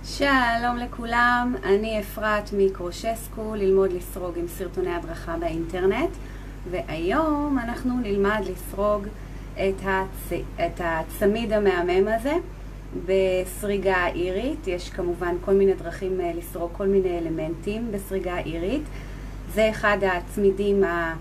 שלום לכולם, אני אפרת מקרושסקו, ללמוד לסרוג עם סרטוני הדרכה באינטרנט, והיום אנחנו נלמד לסרוג את הצמיד המהמם הזה בסריגה אירית. יש כמובן כל מיני דרכים לסרוג כל מיני אלמנטים בסריגה אירית. זה אחד הצמידים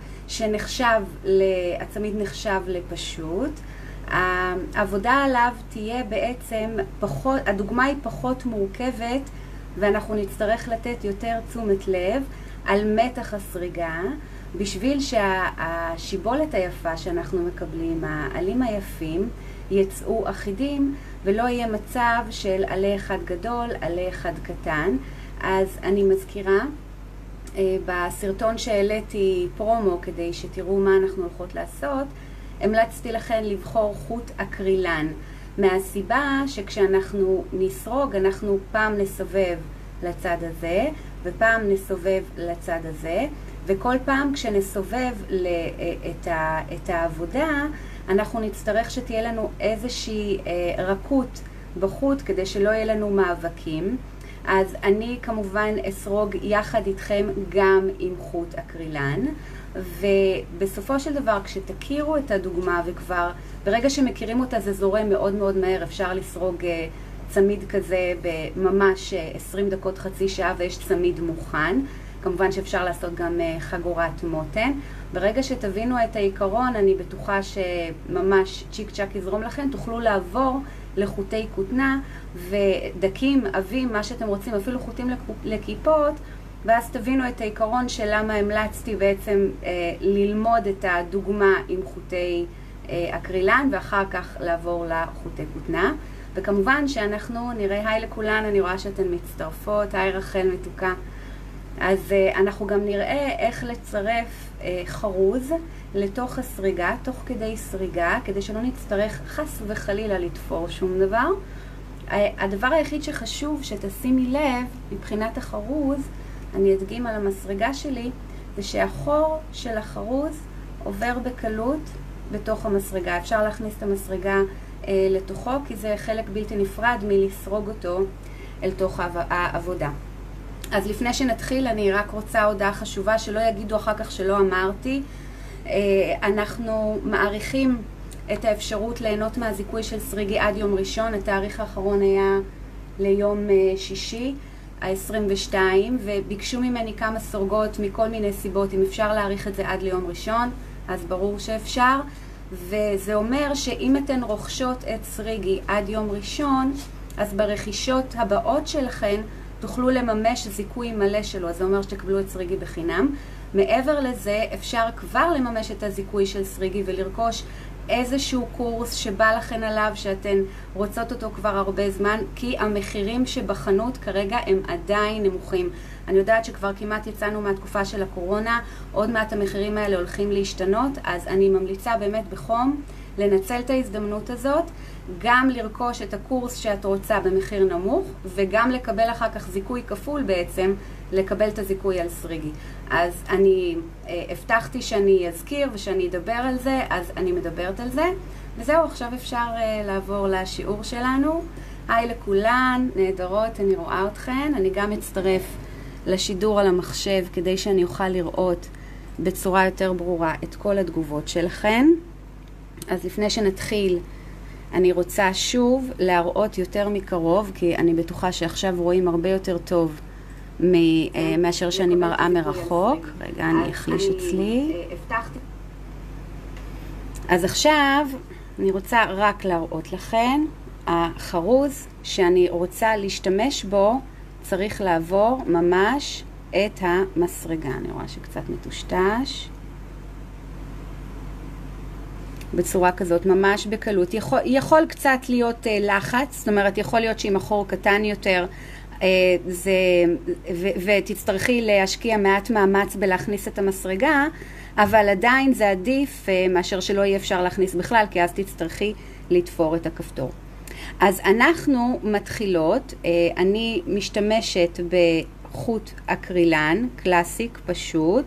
הצמיד נחשב לפשוט. העבודה עליו תהיה בעצם הדוגמה היא פחות מורכבת, ואנחנו נצטרך לתת יותר תשומת לב על מתח הסריגה, בשביל שהשיבולת היפה שאנחנו מקבלים, העלים היפים, יצאו אחידים, ולא יהיה מצב של עלה אחד גדול, עלה אחד קטן. אז אני מזכירה, בסרטון שהעליתי פרומו כדי שתראו מה אנחנו הולכות לעשות, המלצתי לכן לבחור חוט אקרילן, מהסיבה שכשאנחנו נסרוג אנחנו פעם נסובב לצד הזה ופעם נסובב לצד הזה, וכל פעם כשנסובב את העבודה אנחנו נצטרך שתהיה לנו איזושהי רכות בחוט כדי שלא יהיה לנו מאבקים. אז אני כמובן אסרוג יחד איתכם גם עם חוט אקרילן, ובסופו של דבר כשתכירו את הדוגמה, וכבר ברגע שמכירים אותה זה זורם מאוד מאוד מהר, אפשר לסרוג צמיד כזה בממש 20 דקות, חצי שעה, ויש צמיד מוכן. כמובן שאפשר לעשות גם חגורת מותן. ברגע שתבינו את העיקרון, אני בטוחה שממש צ'יק צ'ק יזרום לכם, תוכלו לעבור לחוטי כותנה ודקים, עבים, מה שאתם רוצים, אפילו חוטים לכיפות, ואז תבינו את העיקרון של למה המלצתי בעצם ללמוד את הדוגמה עם חוטי אקרילן, ואחר כך לעבור לחוטי כותנה. וכמובן שאנחנו נראה, היי לכולן, אני רואה שאתן מצטרפות, היי רחל מתוקה. אז אנחנו גם נראה איך לצרף חרוז לתוך הסריגה, תוך כדי סריגה, כדי שלא נצטרך חס וחלילה לתפור שום דבר. הדבר היחיד שחשוב שתשימי לב מבחינת החרוז, אני אדגים על המסריגה שלי, זה שהחור של החרוז עובר בקלות בתוך המסריגה. אפשר להכניס את המסריגה לתוכו, כי זה חלק בלתי נפרד מלסרוג אותו אל תוך העבודה. אז לפני שנתחיל, אני רק רוצה הודעה חשובה, שלא יגידו אחר כך שלא אמרתי. אנחנו מעריכים את האפשרות ליהנות מהזיכוי של סריגי עד יום ראשון. התאריך האחרון היה ליום שישי, ה-22, וביקשו ממני כמה סורגות מכל מיני סיבות, אם אפשר להאריך את זה עד ליום ראשון, אז ברור שאפשר. וזה אומר שאם אתן רוכשות את סריגי עד יום ראשון, אז ברכישות הבאות שלכן תוכלו לממש זיכוי מלא שלו, אז זה אומר שתקבלו את סריגי בחינם. מעבר לזה, אפשר כבר לממש את הזיכוי של סריגי ולרכוש איזשהו קורס שבא לכן עליו, שאתן רוצות אותו כבר הרבה זמן, כי המחירים שבחנות כרגע הם עדיין נמוכים. אני יודעת שכבר כמעט יצאנו מהתקופה של הקורונה, עוד מעט המחירים האלה הולכים להשתנות, אז אני ממליצה באמת בחום לנצל את ההזדמנות הזאת, גם לרכוש את הקורס שאת רוצה במחיר נמוך, וגם לקבל אחר כך זיכוי כפול בעצם, לקבל את הזיכוי על סריגי. אז אני הבטחתי שאני אזכיר ושאני אדבר על זה, אז אני מדברת על זה. וזהו, עכשיו אפשר לעבור לשיעור שלנו. היי לכולן, נהדרות, אני רואה אתכן. אני גם אצטרף לשידור על המחשב כדי שאני אוכל לראות בצורה יותר ברורה את כל התגובות שלכן. אז לפני שנתחיל, אני רוצה שוב להראות יותר מקרוב, כי אני בטוחה שעכשיו רואים הרבה יותר טוב מאשר שאני מראה מרחוק. רגע, אני אחליש אצלי. אז עכשיו אני רוצה רק להראות לכם, החרוז שאני רוצה להשתמש בו צריך לעבור ממש את המסרגה. אני רואה שקצת מטושטש. בצורה כזאת, ממש בקלות. יכול קצת להיות לחץ, זאת אומרת, יכול להיות שעם החור קטן יותר, ותצטרכי להשקיע מעט מאמץ בלהכניס את המסרגה, אבל עדיין זה עדיף מאשר שלא יהיה אפשר להכניס בכלל, כי אז תצטרכי לתפור את הכפתור. אז אנחנו מתחילות, אני משתמשת בחוט אקרילן, קלאסיק פשוט,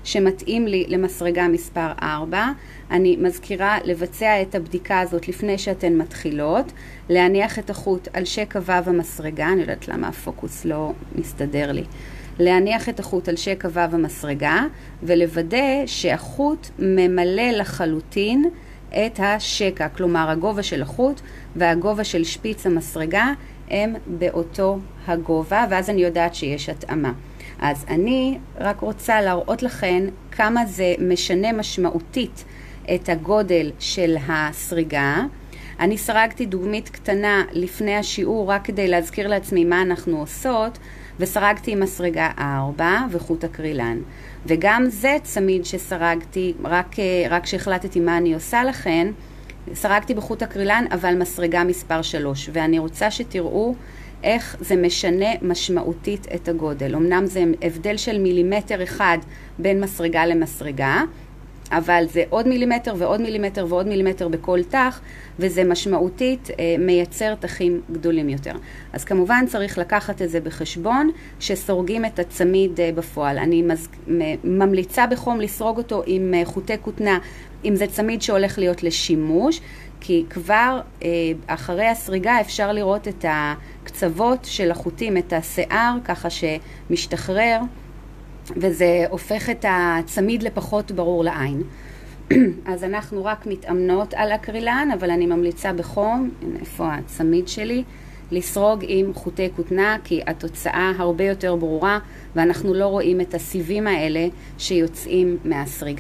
שמתאים לי למסרגה מספר 4. אני מזכירה לבצע את הבדיקה הזאת לפני שאתן מתחילות, להניח את החוט על שקע וו המסרגה, אני יודעת למה הפוקוס לא מסתדר לי, להניח את החוט על שקע וו המסרגה ולוודא שהחוט ממלא לחלוטין את השקע, כלומר הגובה של החוט והגובה של שפיץ המסרגה הם באותו הגובה, ואז אני יודעת שיש התאמה. אז אני רק רוצה להראות לכם כמה זה משנה משמעותית את הגודל של הסריגה. אני סרגתי דוגמית קטנה לפני השיעור רק כדי להזכיר לעצמי מה אנחנו עושות, וסרגתי עם הסריגה 4 וחוט הקרילן. וגם זה צמיד שסרגתי רק שהחלטתי מה אני עושה לכן, סרגתי בחוט הקרילן אבל מסריגה מספר 3, ואני רוצה שתראו איך זה משנה משמעותית את הגודל. אמנם זה הבדל של מילימטר אחד בין מסריגה למסריגה, אבל זה עוד מילימטר ועוד מילימטר ועוד מילימטר בכל תח, וזה משמעותית מייצר תחים גדולים יותר. אז כמובן צריך לקחת את זה בחשבון שסורגים את הצמיד בפועל. אני ממליצה בחום לסרוג אותו עם חוטי כותנה, אם זה צמיד שהולך להיות לשימוש, כי כבר אחרי הסריגה אפשר לראות את הקצוות של החוטים, את השיער, ככה שמשתחרר, וזה הופך את הצמיד לפחות ברור לעין. אז אנחנו רק מתאמנות על הקרילן, אבל אני ממליצה בחום, איפה הצמיד שלי, לסרוג עם חוטי כותנה, כי התוצאה הרבה יותר ברורה, ואנחנו לא רואים את הסיבים האלה שיוצאים מהסריגה.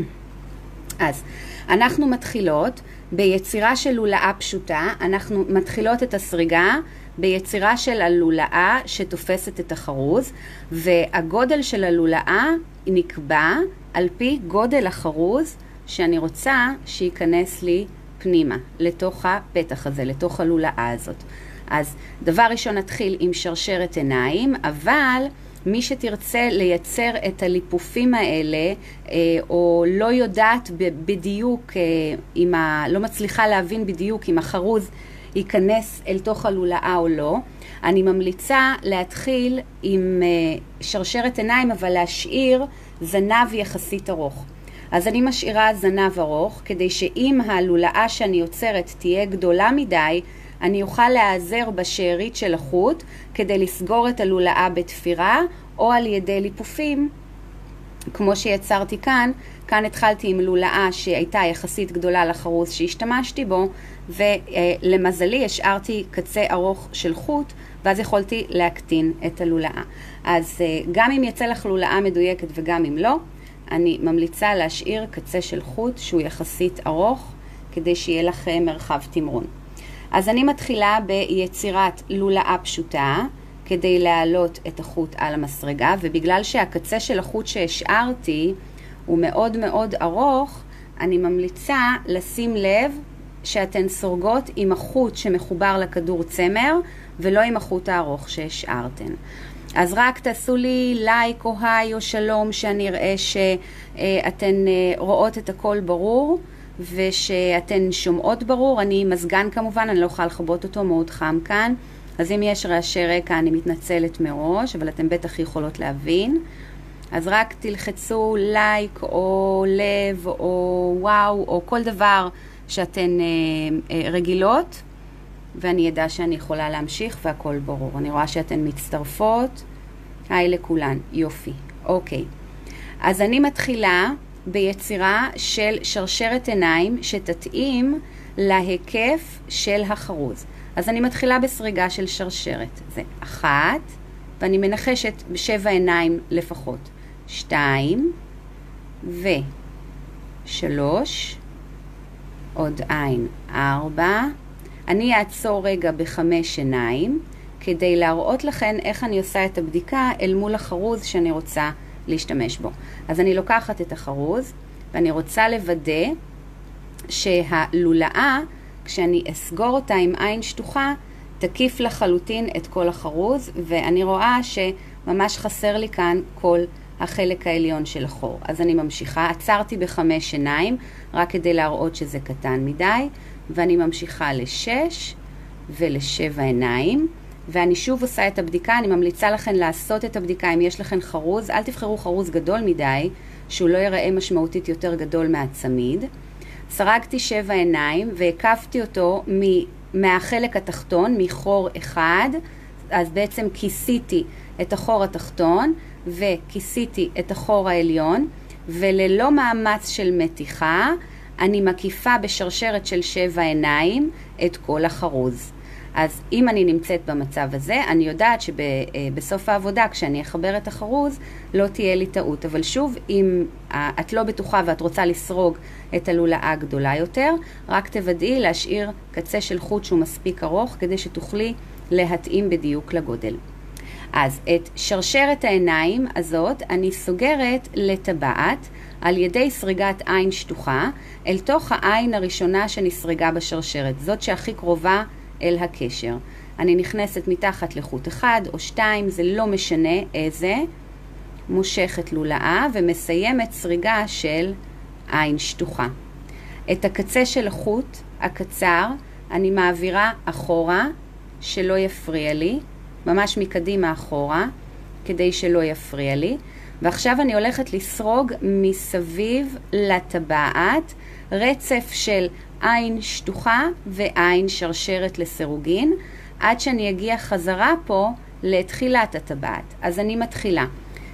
אז אנחנו מתחילות ביצירה של לולאה פשוטה, אנחנו מתחילות את הסריגה ביצירה של הלולאה שתופסת את החרוז, והגודל של הלולאה נקבע על פי גודל החרוז שאני רוצה שייכנס לי פנימה, לתוך הפתח הזה, לתוך הלולאה הזאת. אז דבר ראשון נתחיל עם שרשרת עיניים, אבל מי שתרצה לייצר את הליפופים האלה, או לא יודעת בדיוק, לא מצליחה להבין בדיוק אם החרוז ייכנס אל תוך הלולאה או לא, אני ממליצה להתחיל עם שרשרת עיניים, אבל להשאיר זנב יחסית ארוך. אז אני משאירה זנב ארוך, כדי שאם הלולאה שאני יוצרת תהיה גדולה מדי, אני אוכל להיעזר בשארית של החוט כדי לסגור את הלולאה בתפירה או על ידי ליפופים, כמו שיצרתי כאן. כאן התחלתי עם לולאה שהייתה יחסית גדולה לחרוז שהשתמשתי בו, ולמזלי השארתי קצה ארוך של חוט, ואז יכולתי להקטין את הלולאה. אז גם אם יצא לך לולאה מדויקת וגם אם לא, אני ממליצה להשאיר קצה של חוט שהוא יחסית ארוך, כדי שיהיה לך מרחב תמרון. אז אני מתחילה ביצירת לולאה פשוטה, כדי להעלות את החוט על המסרגה, ובגלל שהקצה של החוט שהשארתי הוא מאוד מאוד ארוך, אני ממליצה לשים לב שאתן סורגות עם החוט שמחובר לכדור צמר, ולא עם החוט הארוך שהשארתן. אז רק תעשו לי לייק או היי או שלום, שאני אראה שאתן רואות את הכל ברור, ושאתן שומעות ברור. אני מזגן כמובן, אני לא יכולה לכבות אותו, מאוד חם כאן. אז אם יש רעשי רקע אני מתנצלת מראש, אבל אתן בטח יכולות להבין. אז רק תלחצו לייק או לב או וואו או כל דבר שאתן רגילות, ואני ידע שאני יכולה להמשיך והכל ברור. אני רואה שאתן מצטרפות. היי לכולן, יופי. אוקיי. אז אני מתחילה ביצירה של שרשרת עיניים שתתאים להיקף של החרוז. אז אני מתחילה בסריגה של שרשרת. זה 1, ואני מנחשת ב7 עיניים לפחות. 2 ו3, עוד עין 4. אני אעצור רגע ב5 עיניים, כדי להראות לכן איך אני עושה את הבדיקה אל מול החרוז שאני רוצה להשתמש בו. אז אני לוקחת את החרוז, ואני רוצה לוודא שהלולאה, כשאני אסגור אותה עם עין שטוחה, תקיף לחלוטין את כל החרוז, ואני רואה שממש חסר לי כאן כל החלק העליון של החור. אז אני ממשיכה, עצרתי ב5 עיניים, רק כדי להראות שזה קטן מדי, ואני ממשיכה ל6 ול7 עיניים, ואני שוב עושה את הבדיקה. אני ממליצה לכן לעשות את הבדיקה אם יש לכן חרוז, אל תבחרו חרוז גדול מדי, שהוא לא ייראה משמעותית יותר גדול מהצמיד. סרגתי 7 עיניים והקפתי אותו מהחלק התחתון, מחור אחד, אז בעצם כיסיתי את החור התחתון וכיסיתי את החור העליון, וללא מאמץ של מתיחה אני מקיפה בשרשרת של 7 עיניים את כל החרוז. אז אם אני נמצאת במצב הזה, אני יודעת שבסוף העבודה, כשאני אחבר את החרוז, לא תהיה לי טעות. אבל שוב, אם את לא בטוחה ואת רוצה לסרוג את הלולאה גדולה יותר, רק תוודאי להשאיר קצה של חוט שהוא מספיק ארוך, כדי שתוכלי להתאים בדיוק לגודל. אז את שרשרת העיניים הזאת אני סוגרת לטבעת על ידי סריגת עין שטוחה אל תוך העין הראשונה שנסרגה בשרשרת, זאת שהכי קרובה אל הקשר. אני נכנסת מתחת לחוט 1 או 2, זה לא משנה איזה, מושכת לולאה ומסיימת סריגה של עין שטוחה. את הקצה של החוט הקצר אני מעבירה אחורה שלא יפריע לי, ממש מקדימה אחורה, כדי שלא יפריע לי. ועכשיו אני הולכת לסרוג מסביב לטבעת רצף של עין שטוחה ועין שרשרת לסירוגין, עד שאני אגיע חזרה פה לתחילת הטבעת. אז אני מתחילה.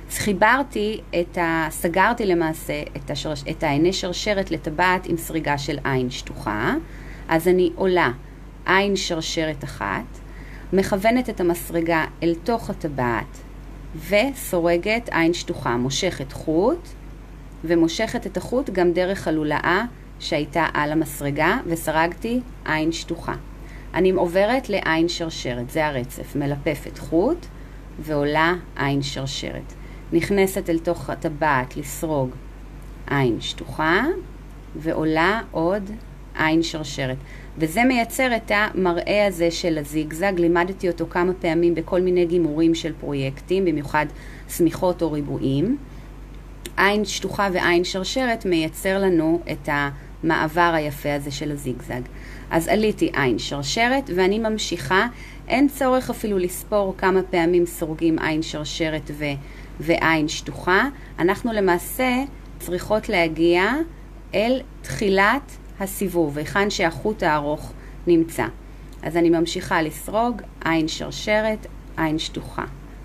סגרתי למעשה את העיני שרשרת לטבעת עם סריגה של עין שטוחה. אז אני עולה עין שרשרת אחת, מכוונת את המסרגה אל תוך הטבעת וסורגת עין שטוחה, מושכת חוט ומושכת את החוט גם דרך הלולאה שהייתה על המסרגה וסרגתי עין שטוחה. אני עוברת לעין שרשרת, זה הרצף, מלפפת חוט ועולה עין שרשרת. נכנסת אל תוך הטבעת לסרוג עין שטוחה ועולה עוד עין שרשרת. וזה מייצר את המראה הזה של הזיגזג. לימדתי אותו כמה פעמים בכל מיני גימורים של פרויקטים, במיוחד סמיכות או ריבועים. עין שטוחה ועין שרשרת מייצר לנו את המעבר היפה הזה של הזיגזג. אז עליתי עין שרשרת ואני ממשיכה. אין צורך אפילו לספור כמה פעמים סורגים עין שרשרת ועין שטוחה. אנחנו למעשה צריכות להגיע אל תחילת הסיבוב, היכן שהחוט הארוך נמצא. אז אני ממשיכה לסרוג עין שרשרת, עין שטוחה.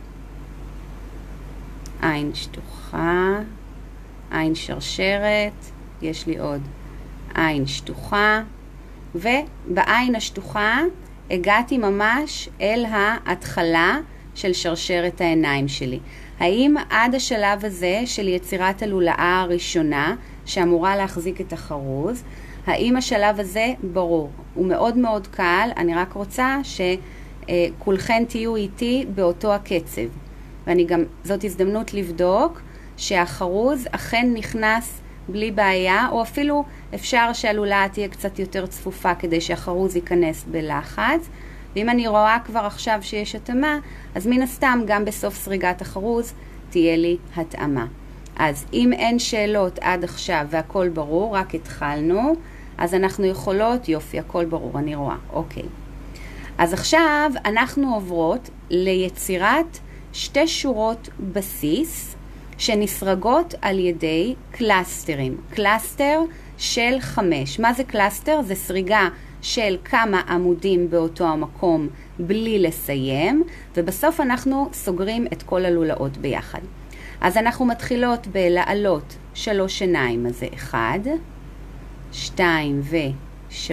עין שטוחה, עין שרשרת, יש לי עוד עין שטוחה, ובעין השטוחה הגעתי ממש אל ההתחלה של שרשרת העיניים שלי. האם עד השלב הזה של יצירת הלולאה הראשונה שאמורה להחזיק את החרוז, האם השלב הזה ברור? הוא מאוד מאוד קל, אני רק רוצה שכולכן תהיו איתי באותו הקצב. ואני גם, זאת הזדמנות לבדוק שהחרוז אכן נכנס בלי בעיה, או אפילו אפשר שהלולאה תהיה קצת יותר צפופה כדי שהחרוז ייכנס בלחץ. ואם אני רואה כבר עכשיו שיש התאמה, אז מן הסתם גם בסוף סריגת החרוז תהיה לי התאמה. אז אם אין שאלות עד עכשיו והכל ברור, רק התחלנו, אז אנחנו יכולות, יופי, הכל ברור, אני רואה, אוקיי. אז עכשיו אנחנו עוברות ליצירת 2 שורות בסיס שנסרגות על ידי קלאסטרים. קלאסטר של 5. מה זה קלאסטר? זה סריגה של כמה עמודים באותו המקום בלי לסיים, ובסוף אנחנו סוגרים את כל הלולאות ביחד. אז אנחנו מתחילות בלעלות 3 עיניים, אז זה 1, 2 ו-3.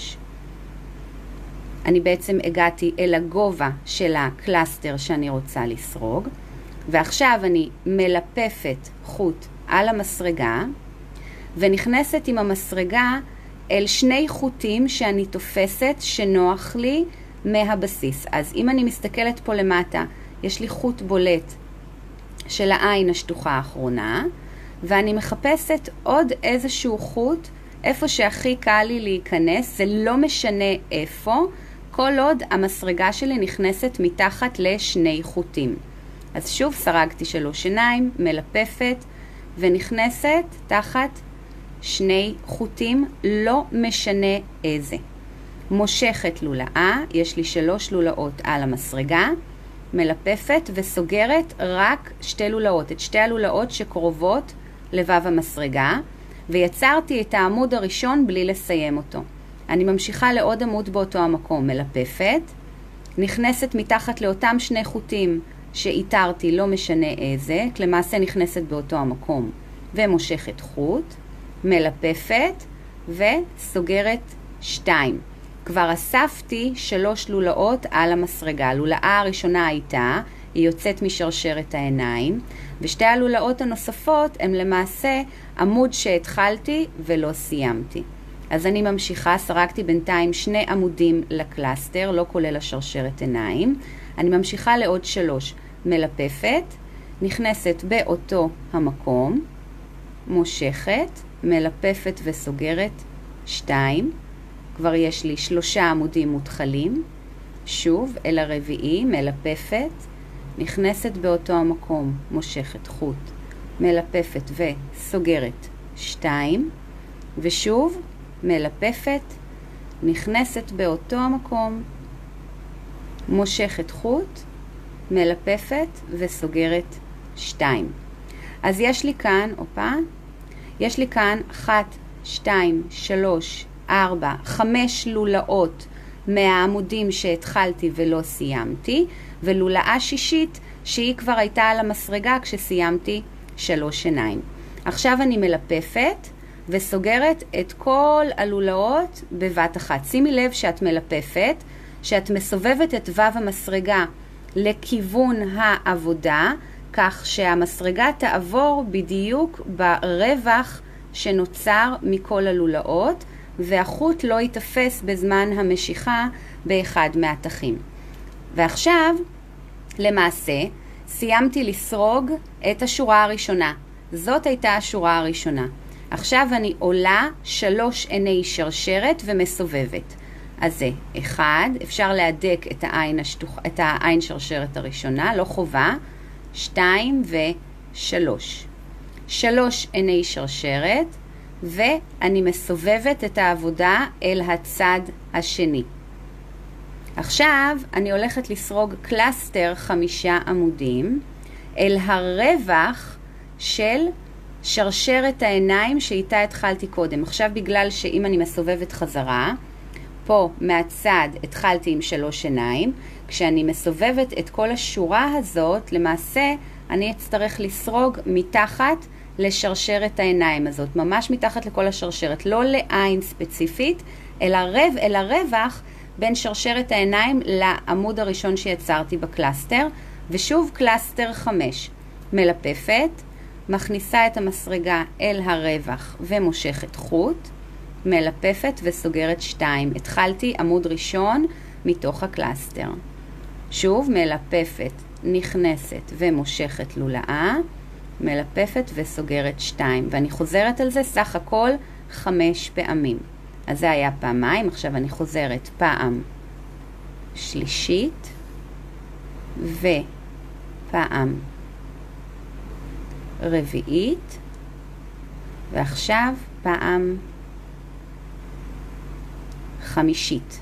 אני בעצם הגעתי אל הגובה של הקלאסטר שאני רוצה לסרוג, ועכשיו אני מלפפת חוט על המסרגה, ונכנסת עם המסרגה אל 2 חוטים שאני תופסת שנוח לי מהבסיס. אז אם אני מסתכלת פה למטה, יש לי חוט בולט של העין השטוחה האחרונה, ואני מחפשת עוד איזשהו חוט, איפה שהכי קל לי להיכנס, זה לא משנה איפה, כל עוד המסרגה שלי נכנסת מתחת ל2 חוטים. אז שוב סרגתי 3 עיניים, מלפפת, ונכנסת תחת 2 חוטים, לא משנה איזה. מושכת לולאה, יש לי 3 לולאות על המסרגה, מלפפת וסוגרת רק 2 לולאות, את 2 הלולאות שקרובות לבב המסרגה, ויצרתי את העמוד הראשון בלי לסיים אותו. אני ממשיכה לעוד עמוד באותו המקום, מלפפת, נכנסת מתחת לאותם שני חוטים שאיתרתי, לא משנה איזה, למעשה נכנסת באותו המקום, ומושכת חוט, מלפפת, וסוגרת 2. כבר אספתי 3 לולאות על המסרגה. הלולאה הראשונה הייתה, היא יוצאת משרשרת העיניים, ושתי הלולאות הנוספות הם למעשה עמוד שהתחלתי ולא סיימתי. אז אני ממשיכה, סרקתי בינתיים 2 עמודים לקלאסטר, לא כולל השרשרת עיניים. אני ממשיכה לעוד 3. מלפפת, נכנסת באותו המקום, מושכת, מלפפת וסוגרת 2. כבר יש לי 3 עמודים מותחלים. שוב אל הרביעי, מלפפת, נכנסת באותו המקום, מושכת חוט, מלפפת וסוגרת 2. ושוב מלפפת, נכנסת באותו המקום, מושכת חוט, מלפפת וסוגרת 2. אז יש לי כאן, יש לי כאן 1, 2, 3, 4, 5 לולאות מהעמודים שהתחלתי ולא סיימתי, ולולאה שישית שהיא כבר הייתה על המסרגה כשסיימתי 3 עיניים. עכשיו אני מלפפת וסוגרת את כל הלולאות בבת אחת. שימי לב שאת מלפפת, שאת מסובבת את וו המסרגה לכיוון העבודה, כך שהמסרגה תעבור בדיוק ברווח שנוצר מכל הלולאות, והחוט לא יתפס בזמן המשיכה באחד מהתחים. ועכשיו, למעשה, סיימתי לסרוג את השורה הראשונה. זאת הייתה השורה הראשונה. עכשיו אני עולה 3 עיני שרשרת ומסובבת. אז זה 1, אפשר להדק את העין שרשרת הראשונה, לא חובה, 2 ו3. 3 עיני שרשרת, ואני מסובבת את העבודה אל הצד השני. עכשיו אני הולכת לסרוג קלאסטר 5 עמודים אל הרווח של שרשרת העיניים שאיתה התחלתי קודם. עכשיו בגלל שאם אני מסובבת חזרה, פה מהצד התחלתי עם 3 עיניים, כשאני מסובבת את כל השורה הזאת, למעשה אני אצטרך לסרוג מתחת לשרשרת העיניים הזאת, ממש מתחת לכל השרשרת, לא לעין ספציפית, אלא הרווח בין שרשרת העיניים לעמוד הראשון שיצרתי בקלאסטר. ושוב קלאסטר 5, מלפפת, מכניסה את המסרגה אל הרווח ומושכת חוט, מלפפת וסוגרת 2. התחלתי עמוד ראשון מתוך הקלאסטר. שוב מלפפת, נכנסת ומושכת לולאה, מלפפת וסוגרת 2. ואני חוזרת על זה סך הכל 5 פעמים. אז זה היה פעמיים, עכשיו אני חוזרת פעם שלישית ופעם רביעית, ועכשיו פעם חמישית.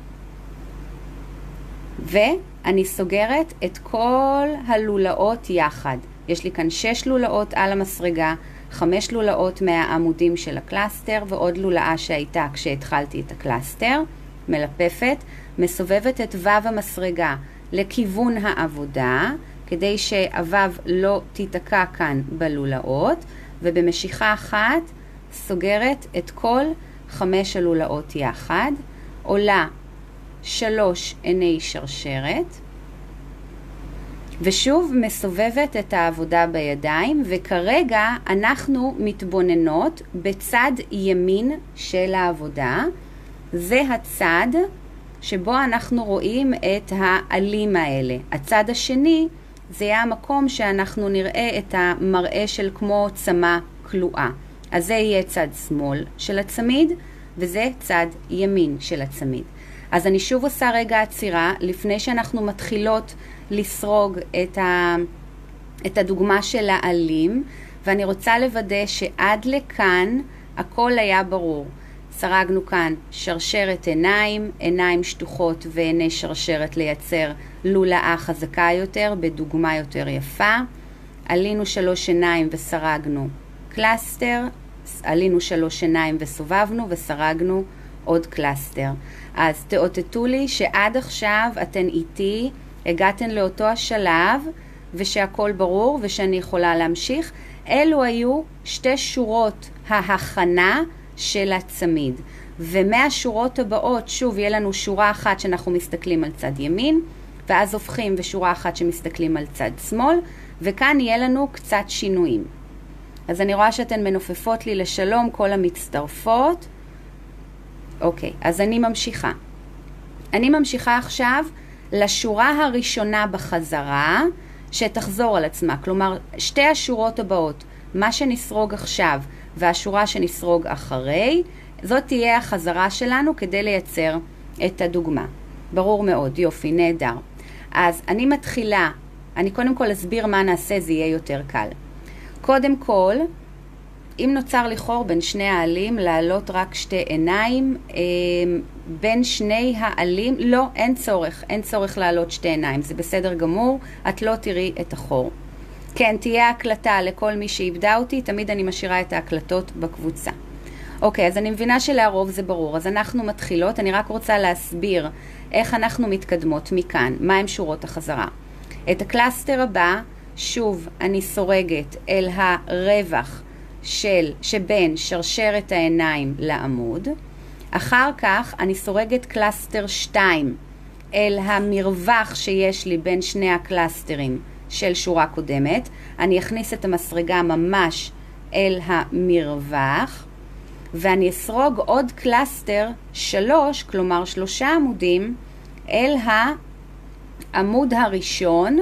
ואני סוגרת את כל הלולאות יחד. יש לי כאן 6 לולאות על המסרגה, 5 לולאות מהעמודים של הקלאסטר, ועוד לולאה שהייתה כשהתחלתי את הקלאסטר. מלפפת, מסובבת את וו המסרגה לכיוון העבודה, כדי שהוו לא תיתקע כאן בלולאות, ובמשיכה אחת סוגרת את כל 5 הלולאות יחד, עולה 3 עיני שרשרת, ושוב מסובבת את העבודה בידיים, וכרגע אנחנו מתבוננות בצד ימין של העבודה. זה הצד שבו אנחנו רואים את העלים האלה. הצד השני זה יהיה המקום שאנחנו נראה את המראה של כמו צמה כלואה. אז זה יהיה צד שמאל של הצמיד, וזה צד ימין של הצמיד. אז אני שוב עושה רגע עצירה, לפני שאנחנו מתחילות לסרוג את הדוגמה של העלים, ואני רוצה לוודא שעד לכאן הכל היה ברור. סרגנו כאן שרשרת עיניים, עיניים שטוחות ועיני שרשרת לייצר לולאה חזקה יותר, בדוגמה יותר יפה. עלינו 3 עיניים וסרגנו קלאסטר, עלינו 3 עיניים וסובבנו וסרגנו עוד קלאסטר. אז תאותתו לי שעד עכשיו אתן איתי, הגעתן לאותו השלב ושהכל ברור ושאני יכולה להמשיך. אלו היו 2 שורות ההכנה של הצמיד. ומהשורות הבאות, שוב, יהיה לנו שורה אחת שאנחנו מסתכלים על צד ימין, ואז הופכים ושורה אחת שמסתכלים על צד שמאל, וכאן יהיה לנו קצת שינויים. אז אני רואה שאתן מנופפות לי לשלום כל המצטרפות. אוקיי, אז אני ממשיכה. אני ממשיכה עכשיו לשורה הראשונה בחזרה, שתחזור על עצמה. כלומר, 2 השורות הבאות, מה שנסרוג עכשיו והשורה שנסרוג אחרי, זאת תהיה החזרה שלנו כדי לייצר את הדוגמה. ברור מאוד, יופי, נהדר. אז אני מתחילה, אני קודם כל אסביר מה נעשה, זה יהיה יותר קל. קודם כל, אם נוצר לי חור בין שני העלים, לעלות רק 2 עיניים, בין שני העלים, לא, אין צורך לעלות 2 עיניים, זה בסדר גמור, את לא תראי את החור. כן, תהיה הקלטה לכל מי שאיבדה אותי, תמיד אני משאירה את ההקלטות בקבוצה. אוקיי, אז אני מבינה שלהרוב זה ברור, אז אנחנו מתחילות, אני רק רוצה להסביר איך אנחנו מתקדמות מכאן, מהם שורות החזרה. את הקלאסטר הבא, שוב, אני סורגת אל הרווח שבין שרשרת העיניים לעמוד. אחר כך אני סורגת קלאסטר 2 אל המרווח שיש לי בין שני הקלאסטרים של שורה קודמת. אני אכניס את המסרגה ממש אל המרווח, ואני אסרוג עוד קלאסטר 3, כלומר 3 עמודים, אל העמוד הראשון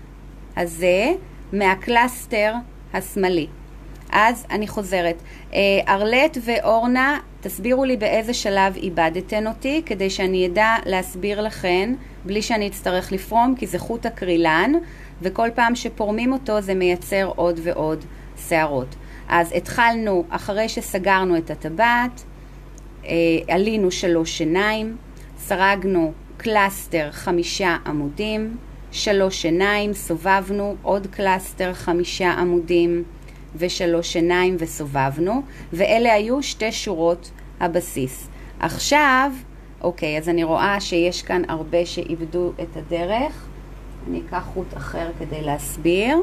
הזה מהקלאסטר השמאלי. אז אני חוזרת. ארלט ואורנה, תסבירו לי באיזה שלב איבדתן אותי, כדי שאני ידע להסביר לכן, בלי שאני אצטרך לפרום, כי זה חוט הקרילן, וכל פעם שפורמים אותו זה מייצר עוד ועוד שערות. אז התחלנו, אחרי שסגרנו את הטבעת, עלינו 3 עיניים, סרגנו קלאסטר 5 עמודים, 3 עיניים, סובבנו עוד קלאסטר 5 עמודים, ו3 עיניים וסובבנו, ואלה היו 2 שורות הבסיס. עכשיו, אוקיי, אז אני רואה שיש כאן הרבה שאיבדו את הדרך. אני אקח חוט אחר כדי להסביר.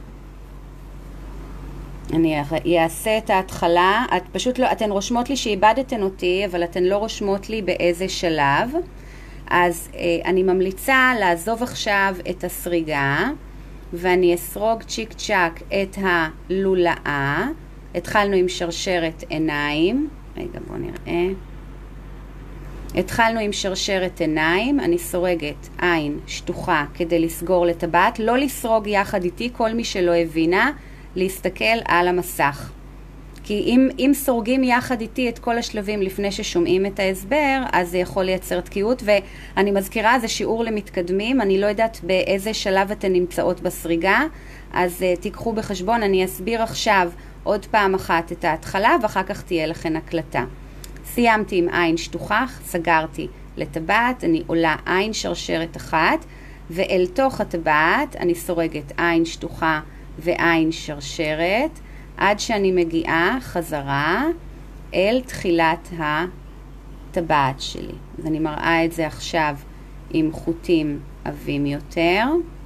אני אעשה את ההתחלה. אתן רושמות לי שאיבדתן אותי, אבל אתן לא רושמות לי באיזה שלב. אז אני ממליצה לעזוב עכשיו את הסריגה, ואני אסרוג צ'יק צ'ק את הלולאה. התחלנו עם שרשרת עיניים. רגע, בואו נראה. התחלנו עם שרשרת עיניים, אני סורגת עין שטוחה כדי לסגור לטבעת, לא לסרוג יחד איתי, כל מי שלא הבינה, להסתכל על המסך. כי אם סורגים יחד איתי את כל השלבים לפני ששומעים את ההסבר, אז זה יכול לייצר תקיעות, ואני מזכירה, זה שיעור למתקדמים, אני לא יודעת באיזה שלב אתן נמצאות בסריגה, אז תיקחו בחשבון, אני אסביר עכשיו עוד פעם אחת את ההתחלה, ואחר כך תהיה לכן הקלטה. סיימתי עם עין שטוחה, סגרתי לטבעת, אני עולה עין שרשרת אחת, ואל תוך הטבעת אני סורגת עין שטוחה ועין שרשרת, עד שאני מגיעה חזרה אל תחילת הטבעת שלי. אז אני מראה את זה עכשיו עם חוטים עבים יותר.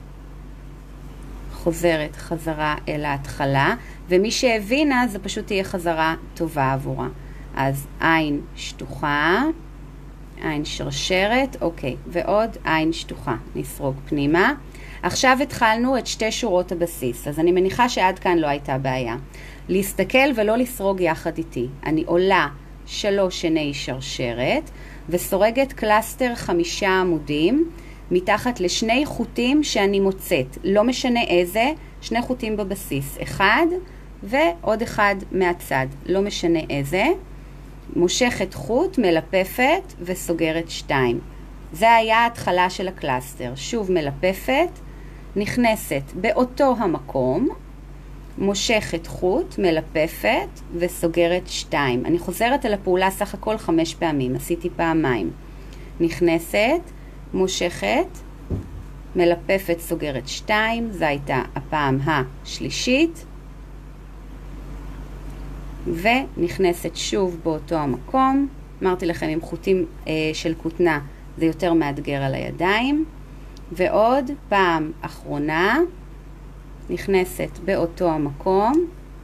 חוזרת חזרה אל ההתחלה, ומי שהבינה זה פשוט תהיה חזרה טובה עבורה. אז עין שטוחה, עין שרשרת, אוקיי, ועוד עין שטוחה, נסרוג פנימה. עכשיו התחלנו את 2 שורות הבסיס, אז אני מניחה שעד כאן לא הייתה בעיה. להסתכל ולא לסרוג יחד איתי. אני עולה 3 עיני שרשרת, וסורגת קלאסטר 5 עמודים, מתחת ל2 חוטים שאני מוצאת, לא משנה איזה, 2 חוטים בבסיס, 1 ועוד 1 מהצד, לא משנה איזה. מושכת חוט, מלפפת וסוגרת 2. זה היה ההתחלה של הקלאסטר. שוב מלפפת, נכנסת באותו המקום, מושכת חוט, מלפפת וסוגרת 2. אני חוזרת על הפעולה סך הכל 5 פעמים, עשיתי פעמיים. נכנסת, מושכת, מלפפת, סוגרת 2, זו הייתה הפעם השלישית. ונכנסת שוב באותו המקום. אמרתי לכם, עם חוטים של כותנה זה יותר מאתגר על הידיים. ועוד פעם אחרונה, נכנסת באותו המקום,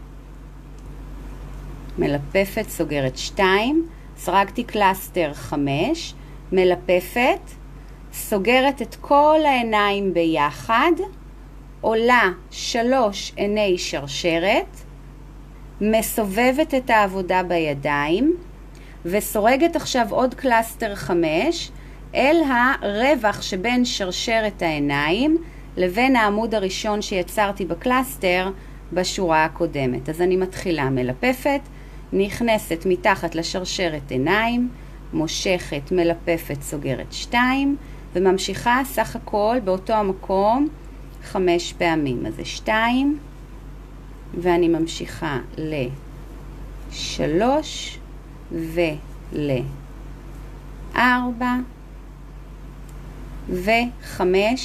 מלפפת, סוגרת 2, סרגתי קלאסטר 5, מלפפת, סוגרת את כל העיניים ביחד, עולה 3 עיני שרשרת, מסובבת את העבודה בידיים, וסורגת עכשיו עוד קלאסטר 5 אל הרווח שבין שרשרת העיניים לבין העמוד הראשון שיצרתי בקלאסטר בשורה הקודמת. אז אני מתחילה מלפפת, נכנסת מתחת לשרשרת עיניים, מושכת, מלפפת, סוגרת 2, וממשיכה סך הכל באותו המקום 5 פעמים. אז זה 2, ואני ממשיכה ל3 ול4 ו5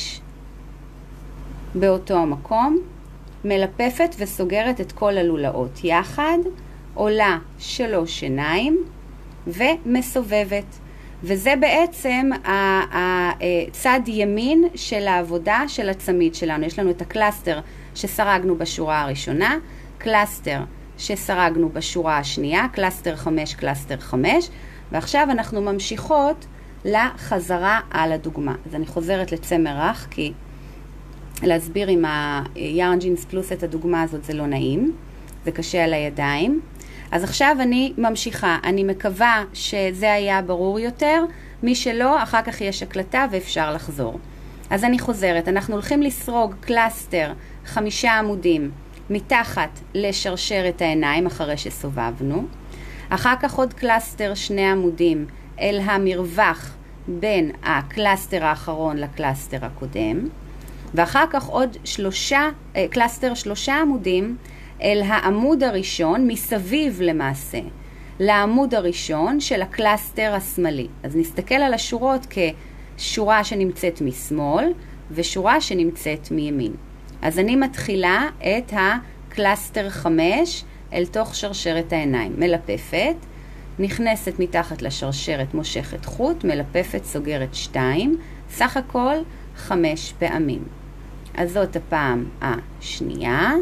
באותו המקום, מלפפת וסוגרת את כל הלולאות יחד, עולה 3 עיניים ומסובבת. וזה בעצם הצד ימין של העבודה של הצמיד שלנו. יש לנו את הקלאסטר שסרגנו בשורה הראשונה, קלאסטר שסרגנו בשורה השנייה, קלאסטר 5, קלאסטר 5, ועכשיו אנחנו ממשיכות לחזרה על הדוגמה. אז אני חוזרת לצמר רך, כי להסביר עם היארן ג'ינס פלוס את הדוגמה הזאת זה לא נעים, זה קשה על הידיים. אז עכשיו אני ממשיכה, אני מקווה שזה היה ברור יותר, מי שלא, אחר כך יש הקלטה ואפשר לחזור. אז אני חוזרת, אנחנו הולכים לסרוג קלאסטר 5 עמודים מתחת לשרשרת העיניים אחרי שסובבנו, אחר כך עוד קלאסטר 2 עמודים אל המרווח בין הקלאסטר האחרון לקלאסטר הקודם, ואחר כך עוד קלאסטר 3 עמודים אל העמוד הראשון, מסביב למעשה, לעמוד הראשון של הקלאסטר השמאלי. אז נסתכל על השורות כשורה שנמצאת משמאל ושורה שנמצאת מימין. אז אני מתחילה את הקלאסטר 5 אל תוך שרשרת העיניים. מלפפת, נכנסת מתחת לשרשרת, מושכת חוט, מלפפת, סוגרת 2, סך הכל 5 פעמים. אז זאת הפעם השנייה,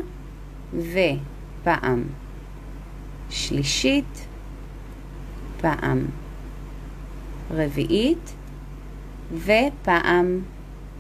ופעם שלישית, פעם רביעית, ופעם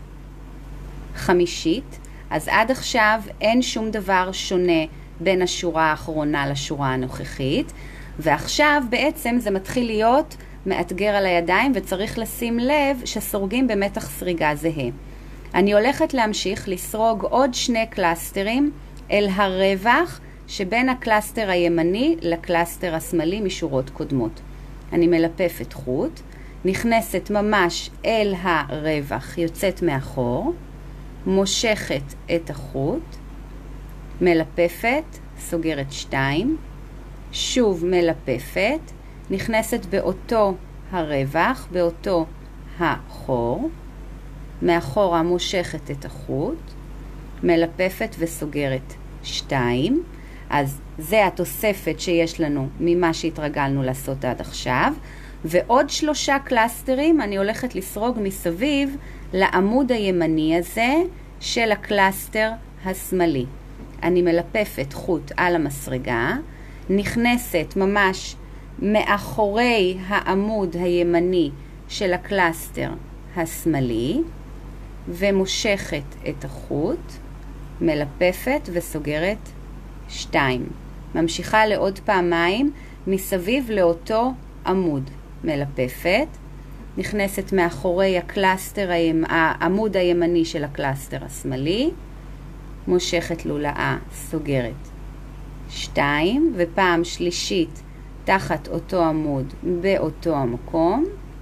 חמישית. אז עד עכשיו אין שום דבר שונה בין השורה האחרונה לשורה הנוכחית, ועכשיו בעצם זה מתחיל להיות מאתגר על הידיים, וצריך לשים לב שסורגים במתח סריגה זהה. אני הולכת להמשיך לסרוג עוד 2 קלאסטרים אל הרווח שבין הקלאסטר הימני לקלאסטר השמאלי משורות קודמות. אני מלפפת חוט, נכנסת ממש אל הרווח, יוצאת מאחור, מושכת את החוט, מלפפת, סוגרת 2, שוב מלפפת, נכנסת באותו הרווח, באותו החור, מאחורה מושכת את החוט, מלפפת וסוגרת 2. אז זה התוספת שיש לנו ממה שהתרגלנו לעשות עד עכשיו. ועוד 3 קלאסטרים אני הולכת לסרוג מסביב לעמוד הימני הזה של הקלאסטר השמאלי. אני מלפפת חוט על המסרגה, נכנסת ממש מאחורי העמוד הימני של הקלאסטר השמאלי, ומושכת את החוט, מלפפת וסוגרת 2. ממשיכה לעוד פעמיים מסביב לאותו עמוד. מלפפת, נכנסת מאחורי העמוד הימני של הקלאסטר השמאלי, מושכת לולאה, סוגרת 2, ופעם שלישית תחת אותו עמוד באותו המקום,